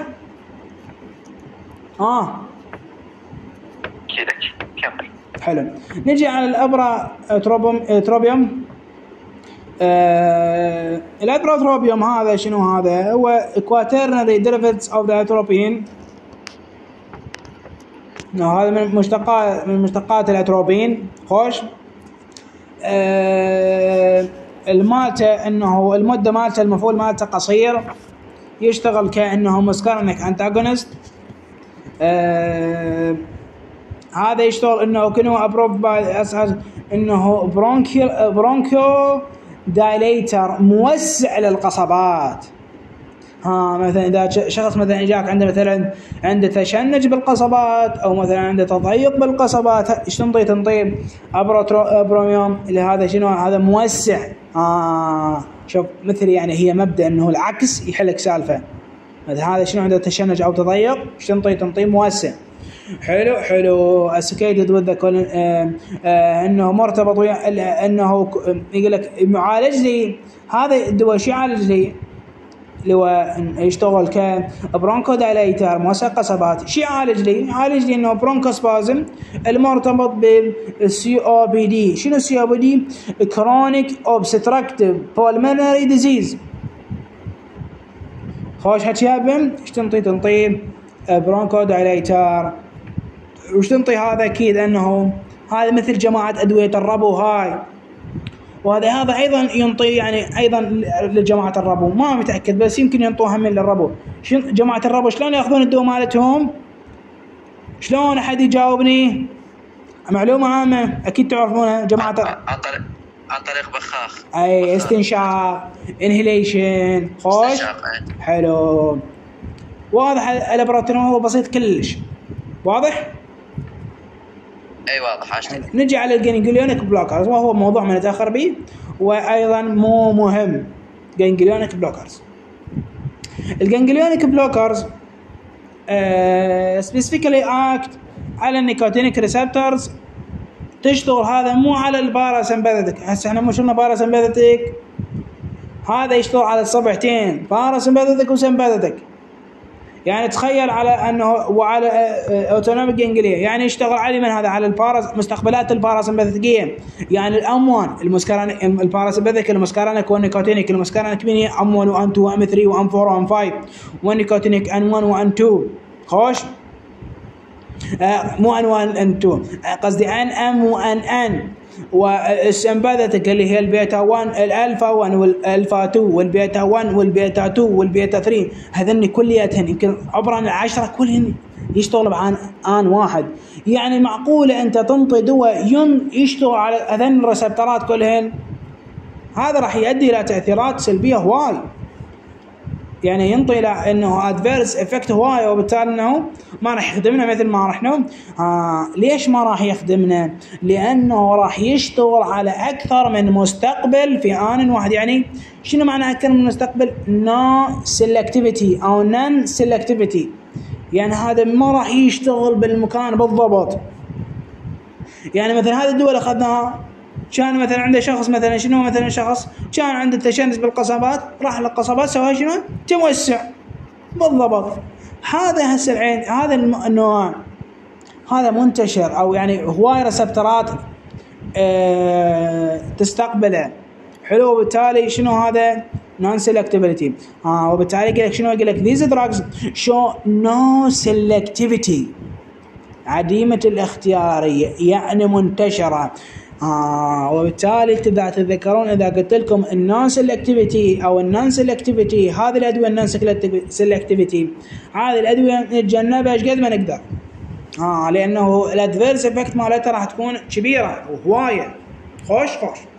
كذا كمل. حلو. نجي على الابرا تروبيوم. الاتروبيوم هذا شنو هذا؟ هو quaternary derivatives of the atropine. هذا من مشتقات الاتروبين. خوش. المالته انه المده مالته المفعول مالته قصير يشتغل كانه مسكرينيك انتاجونست. هذا يشتغل انه كانه ابروف باي اساس انه برونكيو دايليتر موسع للقصبات. مثلا اذا شخص مثلا اجاك عنده تشنج بالقصبات او مثلا عنده تضيق بالقصبات ايش تنطيه ابروميوم اللي هذا شنو؟ هذا موسع. شوف مثل يعني هي مبدا انه العكس يحلك سالفه. هذا شنو عنده تشنج او تضيق ايش تنطيه موسع. حلو. اسوكيتد وذ انه مرتبط ويا انه يقول لك معالج لي هذا الدواء شو يعالج لي اللي هو يشتغل كبرونكو دايليتر موسع قصبات. شو يعالج لي انه برونكوسبازم المرتبط بالسي او بي دي. شنو السي او بي دي؟ كرونيك اوبستراكتيف بولمونري ديزيز. خوش حكي هبم. ايش تنطيه برونكو دايليتر. وش تنطي هذا؟ اكيد انه هذا مثل جماعه ادويه الربو هاي. وهذا ايضا ينطي يعني ايضا لجماعه الربو ما متاكد بس يمكن ينطوها من للربو. جماعه الربو شلون ياخذون الدواء مالتهم؟ شلون احد يجاوبني؟ معلومه عامه اكيد تعرفونها جماعه عن طريق بخاخ. اي استنشاق انهيليشن. خوش. حلو. واضح الابراتون هو بسيط كلش. واضح؟ اي واضح. عشان نجي على الجانجليونيك بلوكرز وهو موضوع ما نتاخر به وايضا مو مهم. جانجليونيك بلوكرز. الجانجليونيك بلوكرز سبيسيفيكالي اكت على النيكوتينيك ريسبتورز. تشتغل هذا مو على الباراسمباثيك. هسه احنا مو شلنا باراسمباثيك. هذا يشتغل على الصبعتين باراسمباثيك وسمباثيك. يعني تخيل على انه وعلى اوتونوميك جانجليا يعني يشتغل على من هذا على مستقبلات الباراسمباثيكيه يعني الام1 المسكرينيك الباراسمباثيك المسكرينيك والنيكوتينيك المسكرينيك مين ام1 وام2 وام3 وام4 وام5 والنيكوتينيك ان1 وان2. خوش. مو ان1 ان2 قصدي ان ام وان والسمباثيك اللي هي البيتا 1 الالفا 1 والالفا 2 والبيتا 1 والبيتا 2 والبيتا 3 هذني كلياتهن يمكن عبر عن 10 كلهن يشتغل عن ان واحد. يعني معقوله انت تنطي دواء يشتغل على هذين الريسبتورات كلهن؟ هذا راح يؤدي الى تاثيرات سلبيه هواي. يعني ينطي الى انه ادفيرس افكت هواي وبالتالي انه ما راح يخدمنا مثل ما رحنا. ليش ما راح يخدمنا؟ لانه راح يشتغل على اكثر من مستقبل في ان واحد. يعني شنو معنى اكثر من مستقبل؟ نو سيلكتيفيتي او نون سيلكتيفيتي. يعني هذا ما راح يشتغل بالمكان بالضبط. يعني مثلا هذا الدول اخذناها كان مثلا عنده شخص مثلا شنو مثلا شخص كان عنده تشنج بالقصبات راح للقصبات سوى شنو؟ توسع بالضبط. هذا هسه العين هذا النوع هذا منتشر او يعني هواي ريسبتورات تستقبله. حلو. وبالتالي شنو هذا؟ نون سيلكتيفيتي. وبالتالي يقول لك شنو؟ يقول لك these drugs show no selectivity، عديمة الاختيارية يعني منتشرة. وبالتالي إذا تتذكرون إذا قلت لكم النون سيلكتيفيتي أو النون سيلكتيفيتي، هذه الأدوية النون سيلكتيفيتي هذه الأدوية نتجنبها إيش قد ما نقدر، لأنه الأدفيرس إفكت مالتها راح تكون كبيرة وهواية. خوش.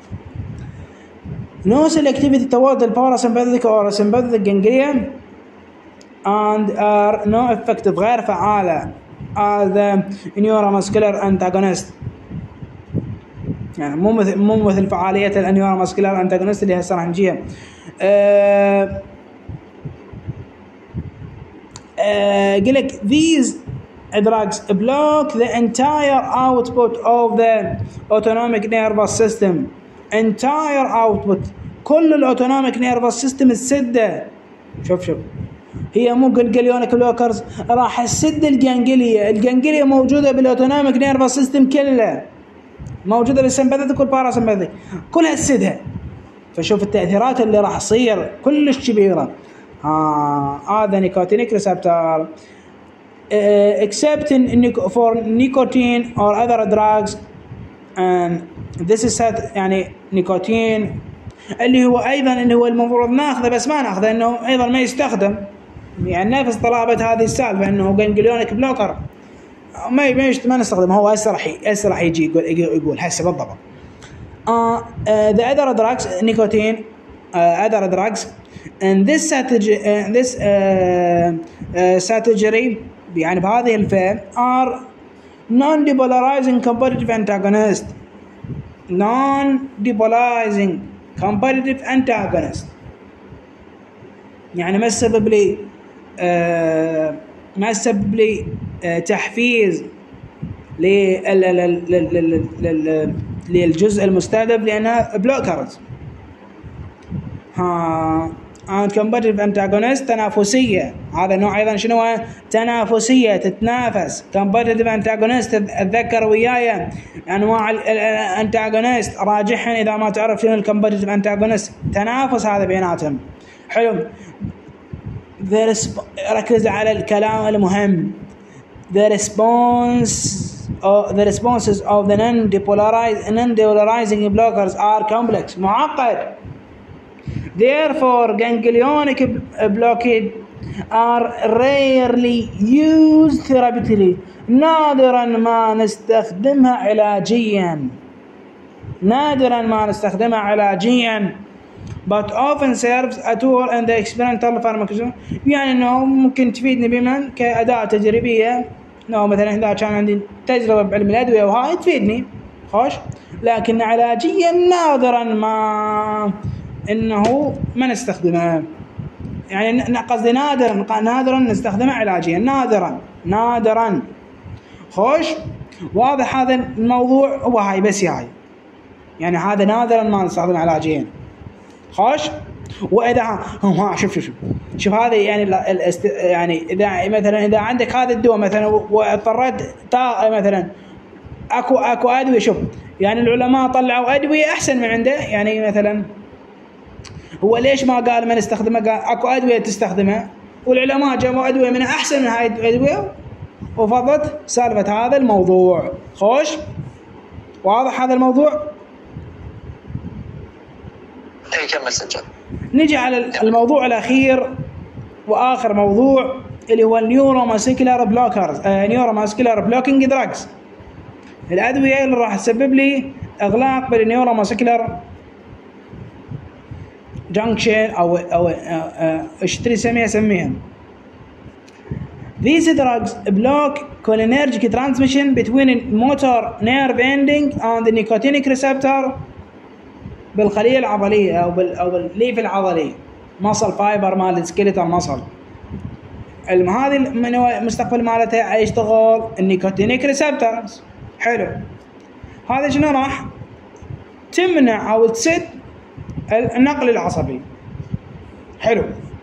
No selectivity toward the parasympathetic or sympathetic ganglia and are no effective، غير فعالة as the neuromuscular antagonist، يعني مو مثل فعالية النيوروماسكولار انتاغونست اللي هسه راح نجيها. يقول لك these drugs block the entire output of the autonomic nervous system. entire output، كل الاوتونوميك نيرفس سيستم السده. شوف هي مو جانجليونيك بلوكرز، راح تسد الجانجليا موجوده بالاوتونوميك نيرفس سيستم كله، موجوده بالسمباثيك والباراسمباثيك كلها تسدها. فشوف التاثيرات اللي راح تصير كلش كبيره. هذا نيكوتينيك ريسبتور except for nicotine or other drugs and this is يعني نيكوتين اللي هو ايضا اللي هو المفروض ناخذه بس ما ناخذه، انه ايضا ما يستخدم، يعني نفس طلابه هذه السالفه انه جانجليونيك بلوكر ما نستخدمه. هو هسه راح يجي يقول هسه بالضبط. the other drugs nicotine other drugs and this category يعني بهذه الفئة are non-depolarizing competitive antagonist. non-depolarizing competitive antagonist يعني ما سبب لي تحفيز للجزء المستهدف لأنها بلوكرز. competitive antagonist تنافسية، هذا النوع أيضا شنو هو؟ تنافسية، تتنافس. competitive antagonist أتذكر وياي أنواع الانتاغونست، راجعهم إذا ما تعرف شنو الcompetitive antagonist، تنافس هذا بيناتهم. حلو. ركز على الكلام المهم. the responses of the non-depolarizing blockers are complex، معقد. therefore ganglionic blockade are rarely used therapeutically، نادرا ما نستخدمها علاجيا. but often serves a tool in the experimental pharmacology، يعني انه ممكن تفيدني بمن كأداة تجريبية، لو مثلا اذا كان عندي تجربة بعلم الأدوية وهاي تفيدني خوش، لكن علاجيا نادرا ما نستخدمها، يعني قصدي نادرا نستخدمها علاجيا، نادرا خوش. واضح هذا الموضوع هو هاي بس هاي، يعني هذا نادرا ما نستخدمه علاجيا خوش. واذا شوف هذا يعني اذا مثلا اذا عندك هذا الدواء مثلا واضطريت مثلا اكو ادويه، شوف يعني العلماء طلعوا ادويه احسن من عنده، يعني مثلا هو ليش ما قال ما نستخدمها؟ قال اكو ادويه تستخدمها والعلماء جابوا ادويه من احسن من هاي الادويه وفضلت سالفه هذا الموضوع خوش. واضح هذا الموضوع؟ كمل سجل. نجي على الموضوع الاخير واخر موضوع اللي هو النيوروماسكولار بلوكرز، نيوروماسكولار بلوكينج دراجز، الادويه اللي راح تسبب لي اغلاق بالنيوروماسكولار جانكشن او ايش تريد سميها. These drugs block cholinergic transmission between motor nerve ending and the nicotinic receptor بالخلية العضلية أو بالليف العضلي، muscle fiber مال السكيلتال muscle. هذه من المستقبل مالتها يشتغل النيكوتينيك ريسبتورز. حلو. هذا شنو راح تمنع أو تسد النقل العصبي. حلو.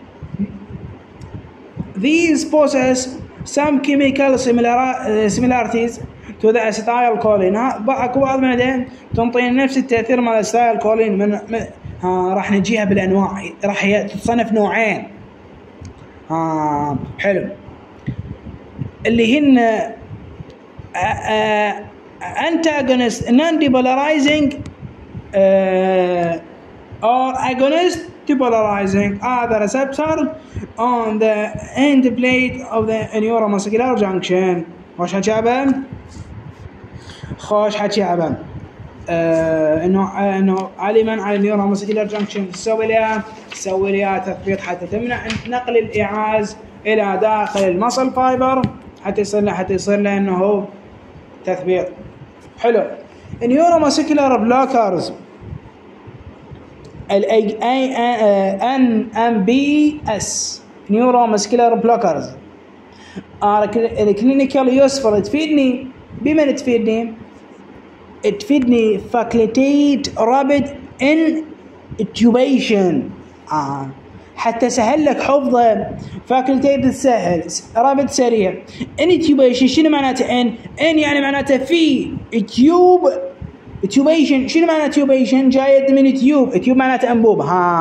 These possess some chemical similarities to the acetylcholine. اكو بعض منهم تنطي نفس التاثير مال acetylcholine من راح نجيها بالانواع، راح تتصنف نوعين. حلو، اللي هن antagonist non depolarizing or agonist depolarizing other receptor on the end plate of the neuromuscular junction. خوش حكي عبا، خوش حكي عبا. انه علما على النيوروماسكولار جنكشن تسوي لها تثبيط حتى تمنع نقل الايعاز الى داخل المصل فايبر حتى يصير له انه تثبيط. حلو. النيوروماسكولار بلوكرز NMBS نيوروماسكولار بلوكرز الكلينيكال يوسفر. تفيدني بمن تفيدني فاكليتيت رابد انتوبيشن. حتى سهل لك حفظه. فاكليتيت سهل، رابد سريع. انتوبيشن شنو معناته؟ ان يعني معناته في تيوب. تيوبيشن شنو معناته؟ تيوبيشن جايه من تيوب. تيوب معناته انبوب.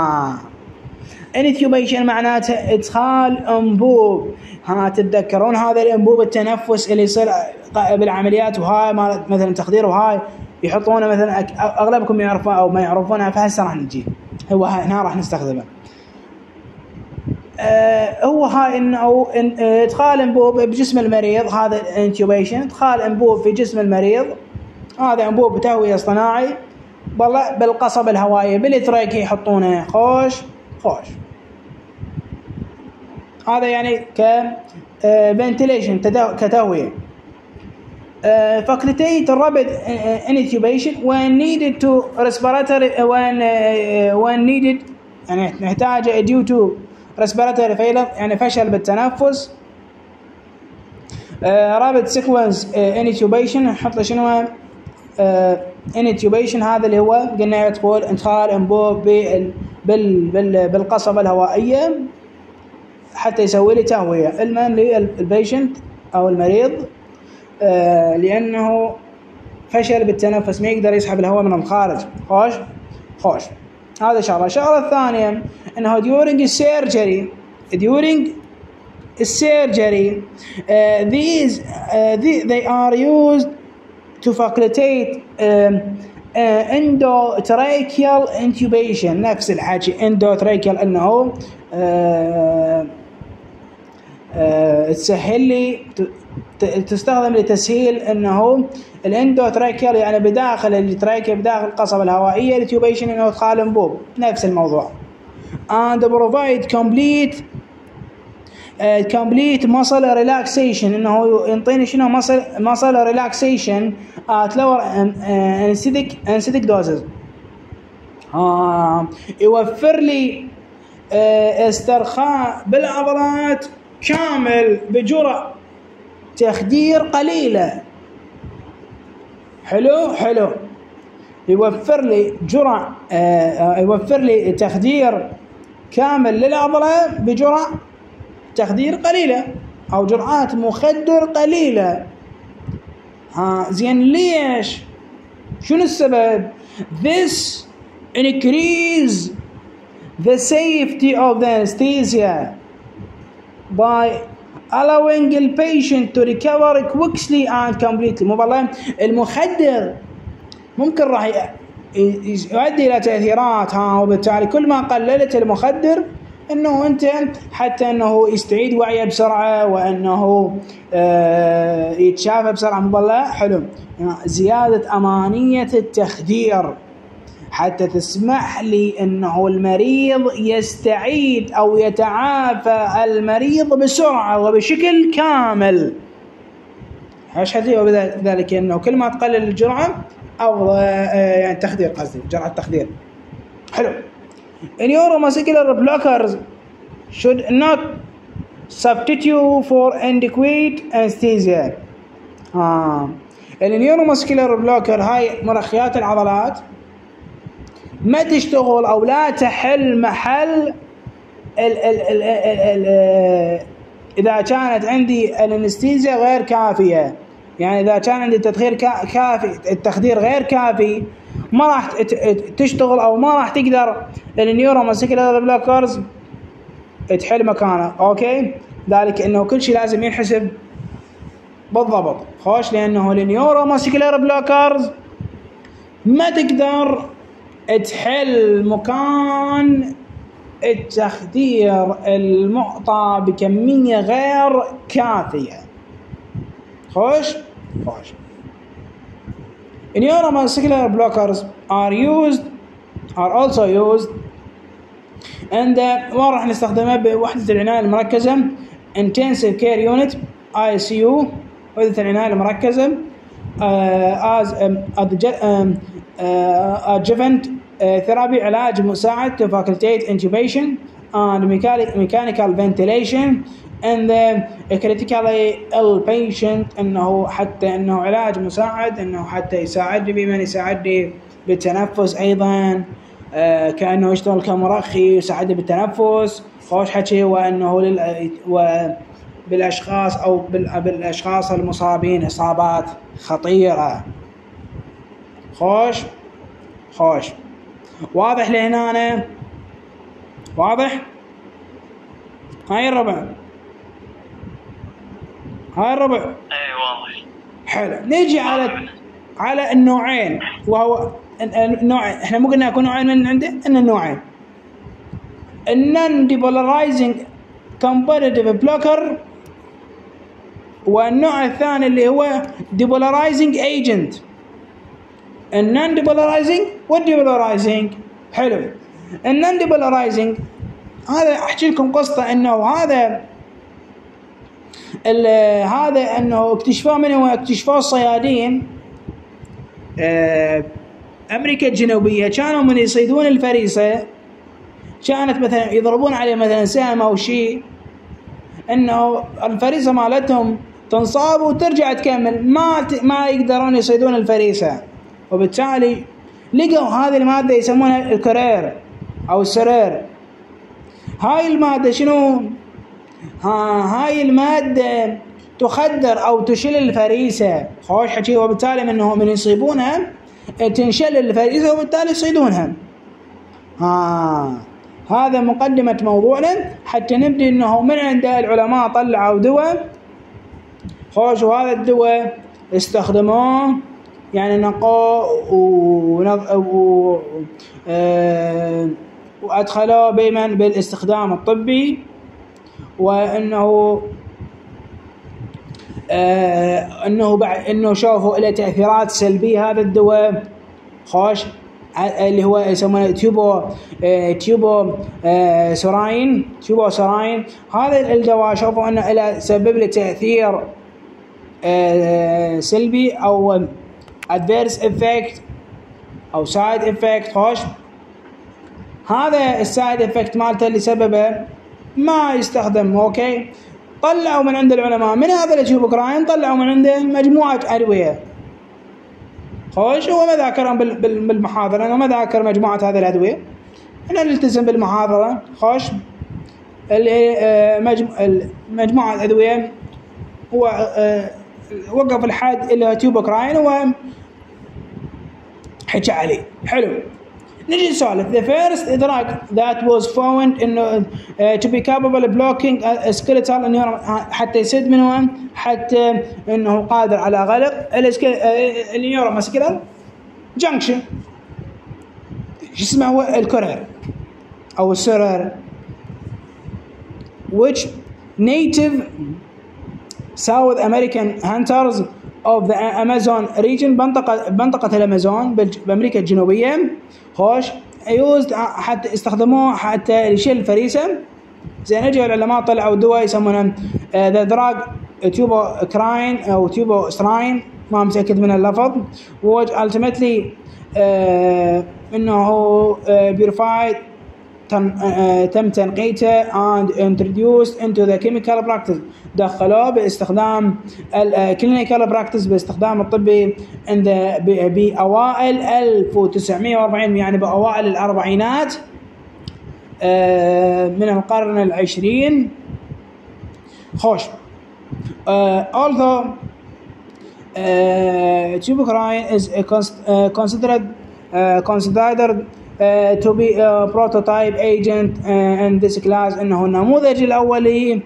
انتوبيشن معناته ادخال انبوب. تتذكرون هذا الانبوب التنفس اللي يصير بالعمليات، وهاي مالت مثلا تخدير، وهاي يحطونه مثلا اغلبكم يعرفون او ما يعرفونها، فهسه راح نجي هو هنا راح نستخدمه. هو هاي انه ادخال انبوب بجسم المريض، هذا الانتوبيشن. ادخال انبوب في جسم المريض، هذا انبوب تهويه اصطناعي بالقصبة الهوائية بالتراكي يحطونه. خوش هذا يعني ventilation كتهوية. facilitate rapid intubation when needed to respiratory when needed يعني نحتاج due to respiratory failure يعني فشل بالتنفس. rapid sequence intubation نحط له شنو intubation، هذا اللي هو قلنا يدخل ادخال انبوب بالقصبة الهوائية حتى يسوي لي تهوية المن للبيشنت أو المريض، لأنه فشل بالتنفس ما يقدر يسحب الهواء من الخارج. خوش هذا شغلة. الشغلة الثانية أنه during surgery they are used to facilitate endotracheal intubation. نفس الحكي endotracheal انه تسهل لي، تستخدم لتسهيل انه الاندوتراكيال يعني بداخل التراكيا بداخل القصبة الهوائية. التيوبيشن انه ادخال انبوب نفس الموضوع. and provide complete muscle relaxation انه ينطيني شنو muscle relaxation at lower anesthetic doses. يوفر لي استرخاء بالعضلات كامل بجرعة تخدير قليلة. حلو. يوفر لي تخدير كامل للعضلة بجرعة تخدير قليلة أو جرعات مخدر قليلة. زين ليش؟ شنو السبب؟ This increase the safety of the anesthesia by allowing the patient to recover quickly and completely. مو والله المخدر ممكن راح يؤدي إلى تأثيرات وبالتالي كل ما قللت المخدر انه انت حتى انه يستعيد وعيه بسرعه وانه يتشافى بسرعه. مضلع حلو. زياده امانيه التخدير حتى تسمح لي انه المريض يستعيد او يتعافى المريض بسرعه وبشكل كامل. ايش حدي وبذلك انه كل ما تقلل الجرعه او يعني تخدير، قصدي جرعه التخدير. حلو. Neuromuscular blockers should not substitute for adequate anesthesia. النيوروماسكولار بلوكر هاي مرخيات العضلات ما تشتغل او لا تحل محل اذا كانت عندي الانستيزيا غير كافيه. يعني اذا كان عندي التخدير غير كافي ما راح تشتغل او ما راح تقدر النيوروماسكولار بلوكرز تحل مكانه. اوكي، ذلك انه كل شيء لازم ينحسب بالضبط. خوش، لانه النيوروماسكولار بلوكرز ما تقدر تحل مكان التخدير المعطى بكمية غير كافية. خوش. Neuromuscular blockers are also used and وين راح نستخدمها بوحدة العناية المركزة Intensive Care Unit ICU، وحدة العناية المركزة as adjuvant therapy، علاج مساعد to facilitate intubation and mechanical ventilation and critically ill patient، انه حتى انه علاج مساعد، انه حتى يساعدني بمن يساعدني بالتنفس ايضا، كانه يشتغل كمرخي يساعدني بالتنفس. خوش حكي، وانه بالاشخاص او بالاشخاص المصابين اصابات خطيره. خوش. واضح لهنا أنا؟ واضح؟ هاي الربع اي واضح. حلو. نيجي على النوعين، وهو النوع احنا مو قلنا يكون نوعين من عنده، ان النوعين النون ديبولارايزنج كومبتيتيف بلوكر، والنوع الثاني اللي هو ديبولارايزنج ايجنت. النون ديبولارايزنج والديبولارايزنج. حلو. النون ديبولارايزنج هذا احكي لكم قصه، انه هذا انه اكتشفوه من هو اكتشفوه الصيادين امريكا الجنوبيه. كانوا من يصيدون الفريسه، كانت مثلا يضربون عليه مثلا سهم او شيء، انه الفريسه مالتهم تنصاب وترجع تكمل، ما يقدرون يصيدون الفريسه، وبالتالي لقوا هذه الماده يسمونها الكرير او السرير. هاي الماده شنو؟ هاي الماده تخدر او تشل الفريسه. خوش حكي. وبالتالي من يصيبونها تنشل الفريسه وبالتالي يصيدونها. هذا مقدمه موضوعنا حتى نبدي انه من عند العلماء طلعوا دواء. خوش. وهذا الدواء استخدموه يعني نقوه وادخلوه بالاستخدام الطبي، وانه انه شافوا له تاثيرات سلبيه هذا الدواء. خوش. اللي هو يسمونه تيوبو سراين. هذا الدواء شافوا انه له سبب له تاثير سلبي او adverse effect او side effect. خوش. هذا السايد افكت مالته اللي سببه ما يستخدم. اوكي. طلعوا من عند العلماء من هذا التيوبوكراين، طلعوا من عنده مجموعه ادويه. خوش. هو ما ذاكرهم بالمحاضره، انا ما ذاكر مجموعه هذه الادويه، انا نلتزم بالمحاضره. خوش. مجموعه ادويه هو وقف الحد اللي هو تيوبوكراين هو حكى عليه. حلو. نجي نسولف. The first drug that was found to be capable of blocking a skeletal neuron، حتى يسد منه، حتى انه قادر على غلق النيوروماسكولار جنكشن. شو اسمه؟ هو الكورير او السرير. which native South American hunters of the Amazon region، منطقة الأمازون بأمريكا الجنوبية. خوش. used حتى استخدموه حتى يشيل الفريسة. زين. اجوا العلماء طلعوا دواء يسمونه the drug تيوبوكراين أو تيوبوستراين، ما متأكد من اللفظ. which ultimately إنه purified، تم تنقيته and introduced into the chemical practice، دخلوه باستخدام الكلينيكال براكتس، باستخدام الطبي بأوائل 1940، يعني بأوائل الأربعينات من القرن العشرين. خوش. although tuberculosis is considered considered to be a prototype agent in this class. إنه النموذج الأولي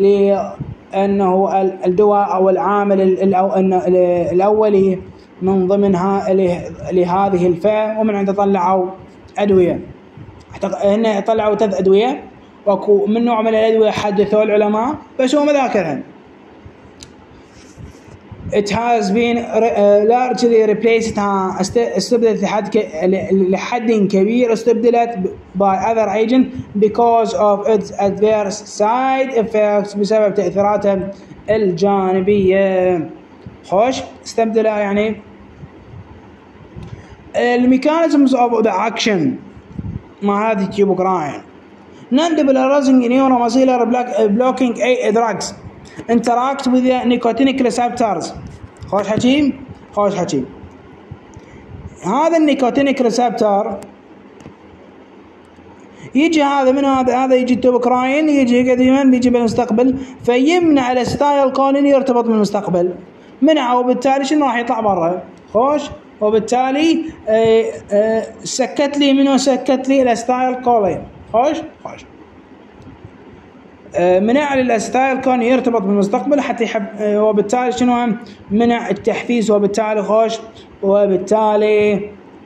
لأنه الدواء أو العامل الأولي من ضمنها لهذه الفئة، ومن عنده طلعوا أدوية. هنا طلعوا 3 أدوية، وأكو من نوع من الأدوية حدثوا العلماء بس هو مذاكرها. It has been largely replaced. استبدلت لحد كبير استبدلت by other agent because of its adverse side effects بسبب تأثيراتها الجانبية. خوش استبدلها يعني الميكانيزمز of the action مع هذه التيوبوكراين. Non-depolarizing neuromuscular blocking drugs interact with the nicotinic receptors. خوش حكيم خوش حكيم. هذا النيكوتينيك ريسبتور يجي هذا من هذا يجي التوبوكراين، يجي قديما بيجي بالمستقبل فيمنع الاستايل كولين يرتبط بالمستقبل، منعه وبالتالي شنو راح يطلع برا. خوش وبالتالي سكت لي منه سكت لي الاستايل كولين. خوش خوش منع الاستايل كون يرتبط بالمستقبل حتى يحب، وبالتالي شنو منع التحفيز، وبالتالي خوش وبالتالي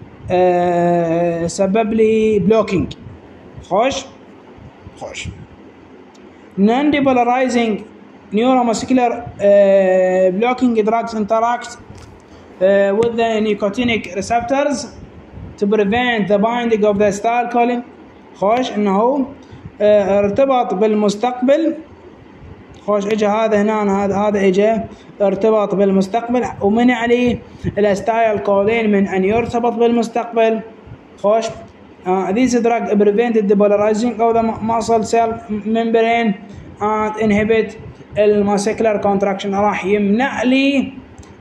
سبب لي بلوكينج. خوش خوش non-depolarizing neuromuscular blocking drugs interact with the nicotinic receptors to prevent the binding of the acetylcholine. خوش انه ارتبط بالمستقبل. خوش اجى هذا هنا هذا اجى ارتبط بالمستقبل ومنع لي الاستايل كولين من ان يرتبط بالمستقبل. خوش these drugs prevented the polarizing of the muscle cell membrane and inhibit muscular contraction. راح يمنع لي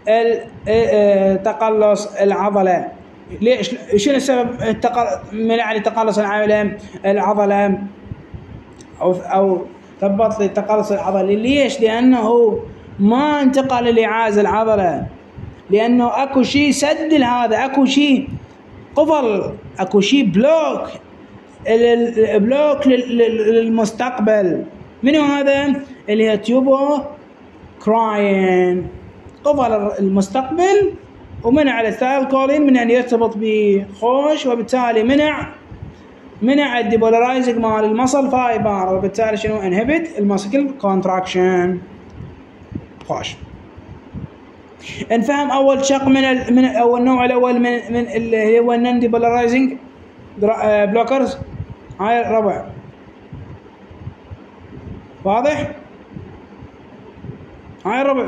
تقلص العضلة. ليش؟ شنو السبب منع لي تقلص العضلة أو ثبط لي تقلص العضلة؟ ليش؟ لأنه ما انتقل لإعازة العضلة، لأنه أكو شيء سد هذا، أكو شيء قفل، أكو شيء بلوك للمستقبل. منو هذا؟ اللي هي تيوبوكراين، قفل المستقبل ومنع الاستايل كولين من أن يرتبط به. خوش وبالتالي منع الديبولارايزنج مال المصل فايبر، وبالتالي شنو انهبت الماسكل كونتراكشن. خوش نفهم اول شق من او النوع الاول من اللي هو النون ديبولارايزنج بلوكرز. هاي الربع واضح؟ هاي الربع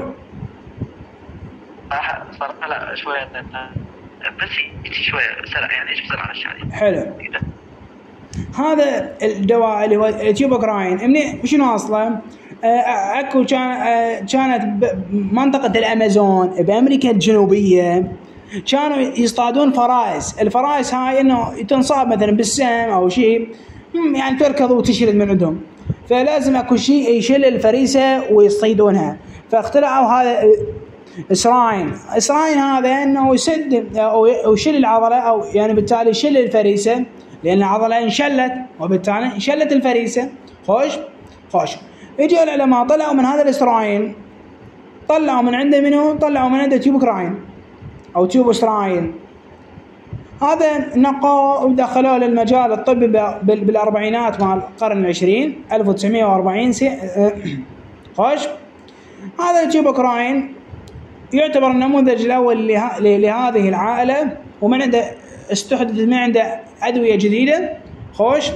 صار لا شويه بس شويه سرع يعني ايش بسرعه الشعري. حلو. هذا الدواء اللي هو تيوبوكراين شنو اصلا؟ اكو كانت بمنطقه الامازون بامريكا الجنوبيه كانوا يصطادون فرائس. الفرائس هاي انه تنصاب مثلا بالسهم او شيء، يعني تركض وتشرد من عندهم، فلازم اكو شيء يشل الفريسه ويصيدونها. فاخترعوا هذا اسراين هذا انه يسد او يشل العضله، او يعني بالتالي يشل الفريسه، لان العضله انشلت وبالتالي انشلت الفريسه. خوش اجوا العلماء طلعوا من هذا الاسراين، طلعوا من عنده منو؟ طلعوا من عنده تيوبوكراين او تيوبوستراين. هذا نقوا ودخلوه للمجال الطبي بالاربعينات مع القرن العشرين 1940. خوش هذا التيوبوكراين يعتبر النموذج الاول لهذه العائله، ومن عنده استحدث من عنده ادويه جديده. خوش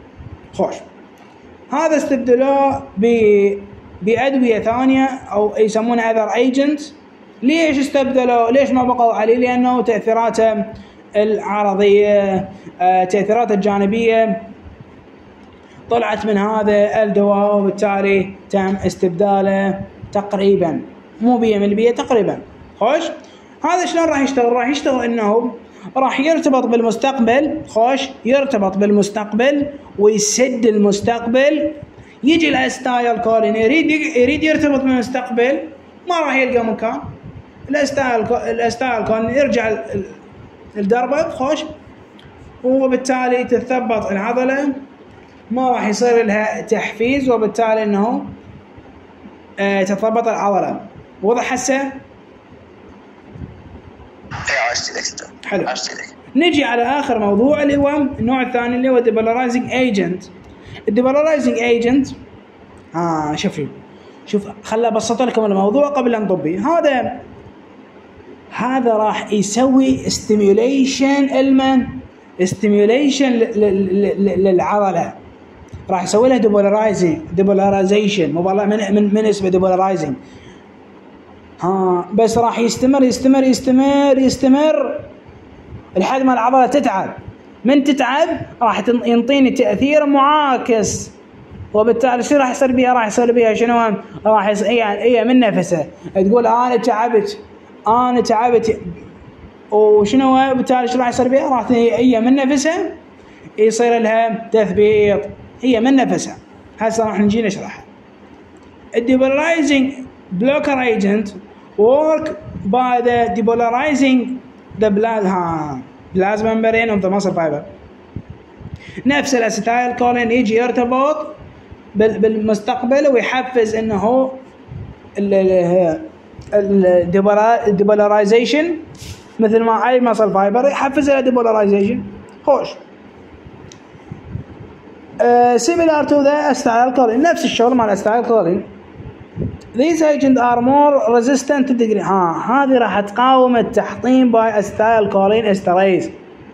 هذا استبدلوه بادويه ثانيه او يسمونها اذر ايجنت. ليش استبدلوا؟ ليش ما بقوا عليه؟ لانه تاثيراته العرضيه تاثيراته الجانبيه طلعت من هذا الدواء، وبالتالي تم استبداله تقريبا، مو 100% تقريبا. خوش هذا شلون راح يشتغل؟ راح يشتغل انه راح يرتبط بالمستقبل. خوش يرتبط بالمستقبل ويسد المستقبل. يجي الاستايل كولين يريد يرتبط بالمستقبل، ما راح يلقى مكان. الاستايل كولين يرجع الدربة خوش، وبالتالي تتثبط العضلة، ما راح يصير لها تحفيز، وبالتالي انه تتثبط العضلة. وضح هسه؟ حلو. نجي على اخر موضوع اللي هو النوع الثاني اللي هو depolarizing agent. الديبولاريزنج ايجنت شوف خلى ابسط لكم الموضوع قبل ان نطبي. هذا راح يسوي ستيميوليشن للعضله، راح يسوي لها ديبولاريزيشن، مو والله من اسمه ديبولاريزنج. بس راح يستمر لحد ما العضله تتعب. من تتعب راح ينطيني تاثير معاكس، وبالتالي شو راح يصير بيها؟ راح يصير بيها شنو؟ راح هي من نفسها تقول انا تعبت وشنو، بالتالي شو راح يصير بيها؟ راح هي من نفسها يصير لها تثبيط، هي من نفسها. هسه راح نجي نشرحها. الديبولاريزنج بلوكر ايجنت work by the depolarizing the plasma membrane of the muscle fiber. نفس الاسيتايل كولين يجي يرتبط بالمستقبل ويحفز انه الديبولاريزيشن، مثل ما اي ماسل فايبر يحفز الديبولاريزيشن. خوش. similar to the acetylcholine، نفس الشغل مع الacetylcholine. These agents are more resistant to degree. هذه راح تقاوم التحطيم by acetylcholine esterase.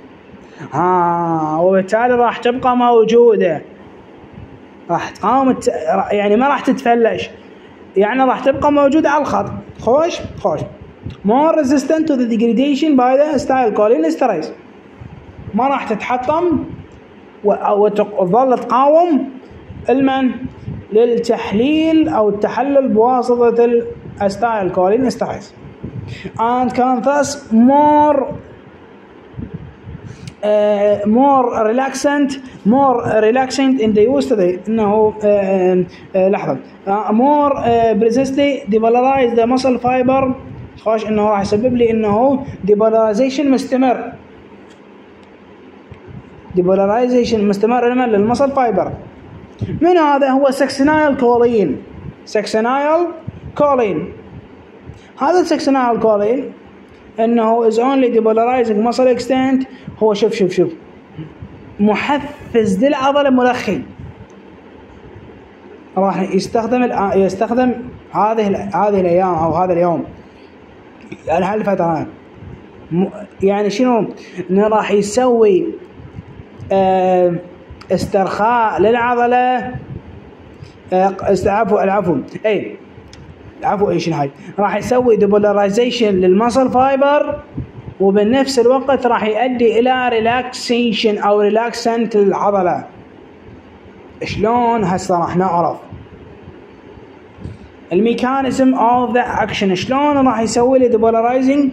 وبالتالي راح تبقى موجودة، راح تقاوم يعني ما راح تتفلش، يعني راح تبقى موجودة على الخط. خوش. more resistant to the degradation by the acetylcholine esterase. ما راح تتحطم وتظل تقاوم للتحليل أو التحلل بواسطة الacetylcholine esterase and can thus more relaxant in the use today. انه لحظه more precisely depolarize the muscle fiber. خوش انه راح يسبب لي انه depolarization مستمر للمسل فايبر. من هذا هو سكسينايل كولين. هذا السكسينايل كولين انه is only depolarizing muscle extent. هو شوف محفز للعضله مرخي. راح يستخدم هذه الايام او هذا اليوم يعني هالفتره، يعني شنو؟ انه راح يسوي استرخاء للعضله. العفو شنو هاي؟ راح يسوي ديبولاريزيشن للمسل فايبر، وبنفس الوقت راح يؤدي الى ريلاكسيشن او ريلاكسنت للعضله. شلون؟ هسه راح نعرف الميكانيزم اوف ذا اكشن. شلون راح يسوي لي ديبولارايزنج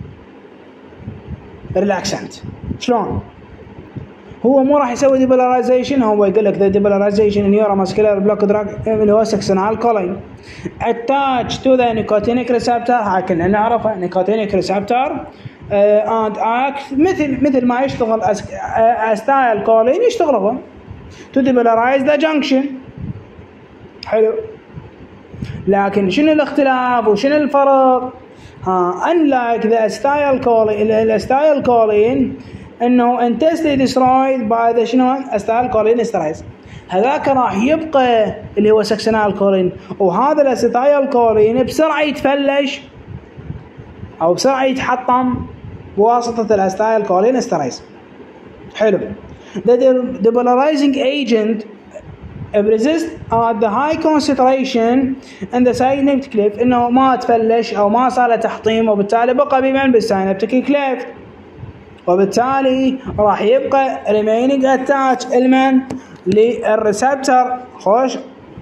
ريلاكسنت؟ شلون؟ هو مو راح يسوي ديبولاريزيشن، هو يقول لك ذا ديبولاريزيشن نيورو ماسكولار بلوك دراج اللي هو سكسينال كولين اتاتش تو ذا نيكوتينيك ريسبتور. هاي كنا نعرفها نيكوتينيك ريسبتور اند اكت مثل ما يشتغل استايل كولين يشتغل هو تو ديبولارايز ذا جنكشن. حلو. لكن شنو الاختلاف وشنو الفرق؟ unlike the acetylcholine انه intensely destroyed by the شنو acetylcholine esterase. هذاك راح يبقى اللي هو سكسينالكولين، وهذا الاسيتايلكولين بسرعه يتفلش او بسرعه يتحطم بواسطه الاسيتايلكولين esterase. حلو. The depolarizing agent resist at the high concentration in the synaptic cleft، انه ما تفلش او ما صار له تحطيم، وبالتالي بقى بمن بالسينابتيك كليفت، وبالتالي راح يبقى remaining attached element للريسبتور. خوش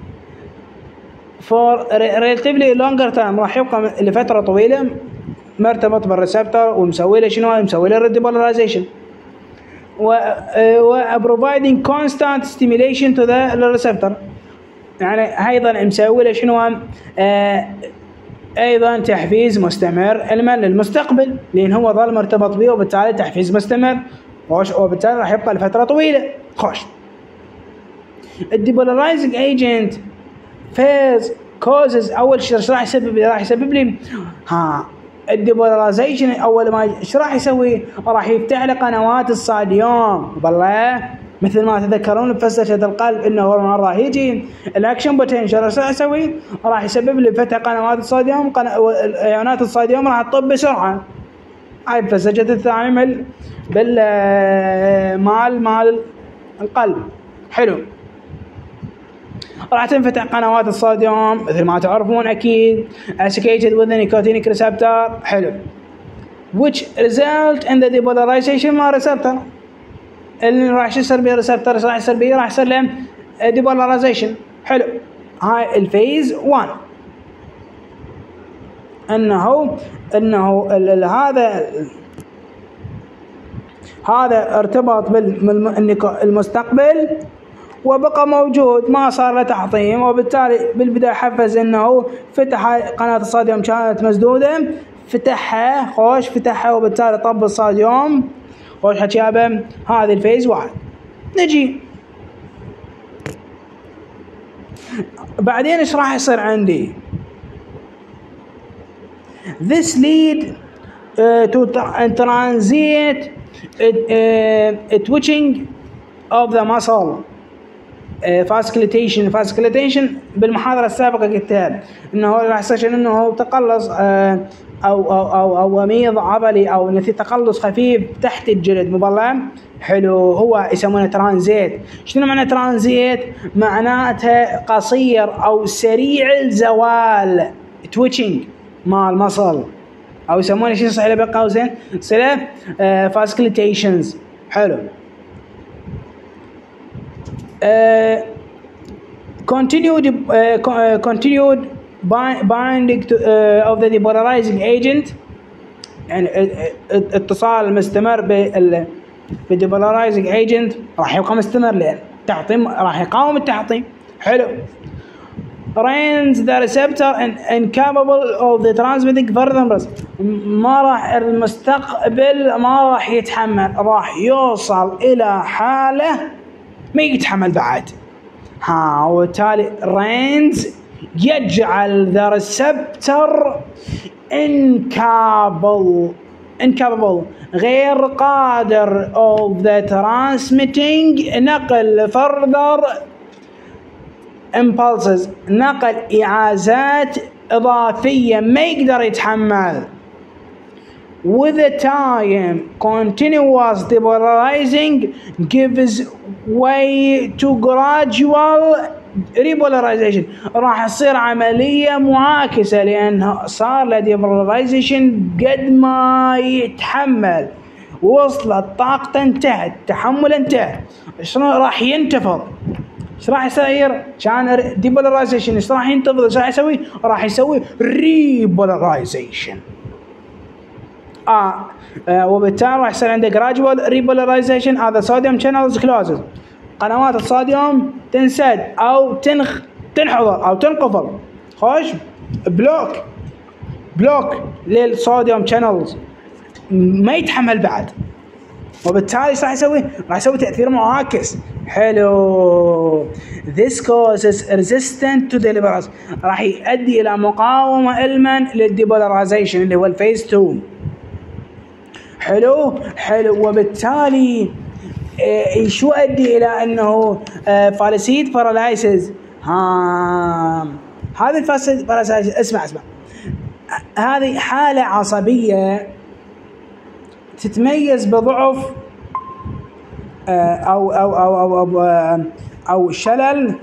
for relatively longer time، راح يبقى لفترة طويلة مرتبط بالريسبتور ومسوي له شنو؟ مسوي له ديبولاريزيشن و providing constant stimulation to the receptor. يعني ايضا مسوي له شنو؟ ايضا تحفيز مستمر علما للمستقبل لان هو ظل مرتبط به وبالتالي تحفيز مستمر وبالتالي راح يبقى لفتره طويله. خوش الديبولارايزنج ايجنت فيز كوزز اول شيء ايش راح يسبب لي؟ راح يسبب لي الديبولاريزيشن اول ما ايش راح يسوي؟ راح يفتح لي قنوات الصوديوم. والله مثل ما تذكرون بفلسفه القلب انه راح يجي الاكشن بوتنشال ايش راح يسوي؟ راح يسبب لي فتح قنوات الصوديوم ايونات الصوديوم راح تطب بسرعه. هاي فلسفه التعامل مال القلب. حلو. راح تنفتح قنوات الصوديوم مثل ما تعرفون اكيد associated with the nicotinic receptor. حلو. which result in the depolarization مع receptor. اللي راح يصير به الريسبتور راح يصير به راح يصير له depolarization. حلو. هاي الفيز 1 انه هذا ارتبط بالمستقبل وبقى موجود ما صار له تحطيم وبالتالي بالبداية حفز انه فتح قناة الصوديوم كانت مسدودة فتحها وبالتالي طب الصوديوم. خوش حكيابه هذه الفيز 1. نجي بعدين ايش راح يصير عندي؟ this lead to transient twitching of the muscle. فاسكليتيشن بالمحاضره السابقه قلتها انه راح يصير انه تقلص او وميض عضلي او نتيجه تقلص خفيف تحت الجلد مبلم. حلو. هو يسمونه ترانزيت. شنو معنى ترانزيت؟ معناته قصير او سريع الزوال تويتشنج مع المصل او يسمونه شيء صحيح بين قوسين صله فاسكليتيشنز. حلو. continued binding of the depolarizing agent يعني اتصال مستمر بالديبولاريزنج ايجنت راح يبقى مستمر لان تعطيم راح يقاوم التعطيم. حلو. Rains the receptor incapable of the transmitting further. ما راح المستقبل ما راح يتحمل راح يوصل الى حاله ما يتحمل بعد. وبالتالي Rains يجعل the receptor incapable غير قادر of the transmitting نقل further impulses نقل إعازات إضافية ما يقدر يتحمل. with the time continuous depolarizing gives way to gradual repolarization. راح تصير عملية معاكسة لأنه صار له depolarization قد ما يتحمل وصلت طاقته انتهت تحمل انتهى. شنو راح ينتفض؟ ايش راح يصير؟ كان depolarization ايش راح ينتفض؟ ايش راح يسوي؟ راح يسوي repolarization. وبالتالي راح يصير عنده gradual repolarization. هذا sodium channels closes. قنوات الصوديوم تنسد او تنحضر او تنقفل. خوش بلوك للصوديوم channels ما يتحمل بعد وبالتالي ايش راح يسوي؟ راح يسوي تأثير معاكس. حلو. This causes resistance to depolarization. راح يؤدي الى مقاومة علما للديبولاريزيشن اللي هو الفيز 2. حلو. وبالتالي شو يؤدي الى انه فالسيد بارالايسيس. هذه الفالسيد بارالايسيس اسمع هذه حالة عصبية تتميز بضعف او شلل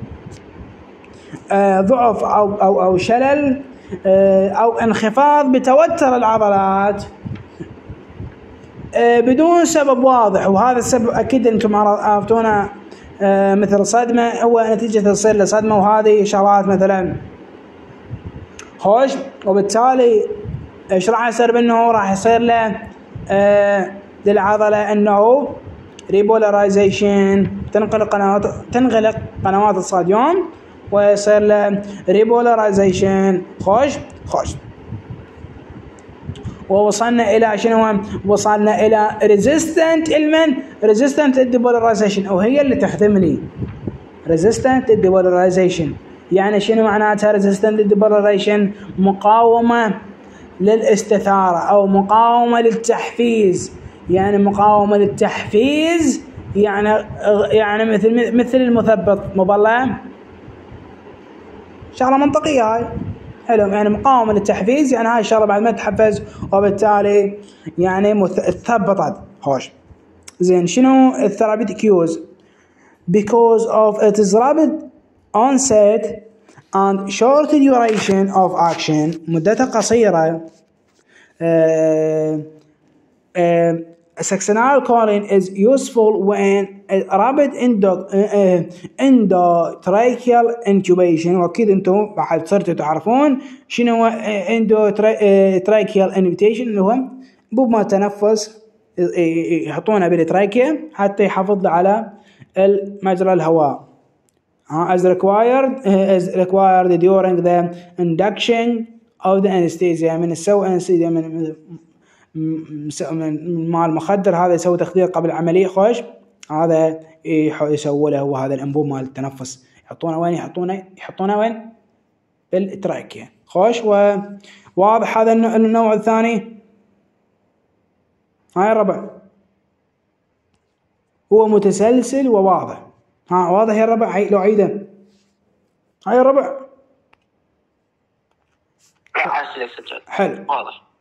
ضعف او شلل او انخفاض بتوتر العضلات بدون سبب واضح. وهذا السبب اكيد انتم عرفتونا مثل صدمه هو نتيجه تصير له صدمه وهذه اشارات مثلا. خوش. وبالتالي ايش راح يصير منه؟ راح يصير له للعضله انه ريبولاريزيشن تنغلق قنوات الصوديوم ويصير له ريبولاريزيشن. خوش. خوش. ووصلنا الى شنو؟ وصلنا الى ريزيستنت المن ريزيستنت الديبولاريزيشن، وهي اللي تخدمني. ريزيستنت الديبولاريزيشن يعني شنو معناتها ريزيستنت الديبولاريزيشن؟ مقاومه للاستثاره او مقاومه للتحفيز. يعني مقاومه للتحفيز يعني مثل المثبط مبلع. شغله منطقيه هاي. حلو. يعني مقاومه للتحفيز يعني هاي الشغله بعد ما تحفز وبالتالي يعني ثبطت. خوش. زين شنو الثيرابيوتيك يوز؟ because of its rapid onset and short duration of action. مدتها قصيره. Succinylcholine is useful when rapid endotracheal intubation. واكيد انتم بعد صرتوا تعرفون شنو هو endotracheal intubation، اللي هو انبوب ما تنفس يحطونه بالتراكيا حتى يحافظ على المجرى الهواء. as required during the induction of the anesthesia. من السوء anesthesia من مال المخدر هذا يسوي تخدير قبل العملية. خوش. هذا يسوي له هو هذا الانبوب مال التنفس. يحطونه وين؟ يحطونه وين؟ بالتراكيا. خوش. وواضح هذا النوع الثاني. هاي الربع هو متسلسل وواضح. واضح يا الربع؟ لو عيده. هاي الربع. حلو. واضح.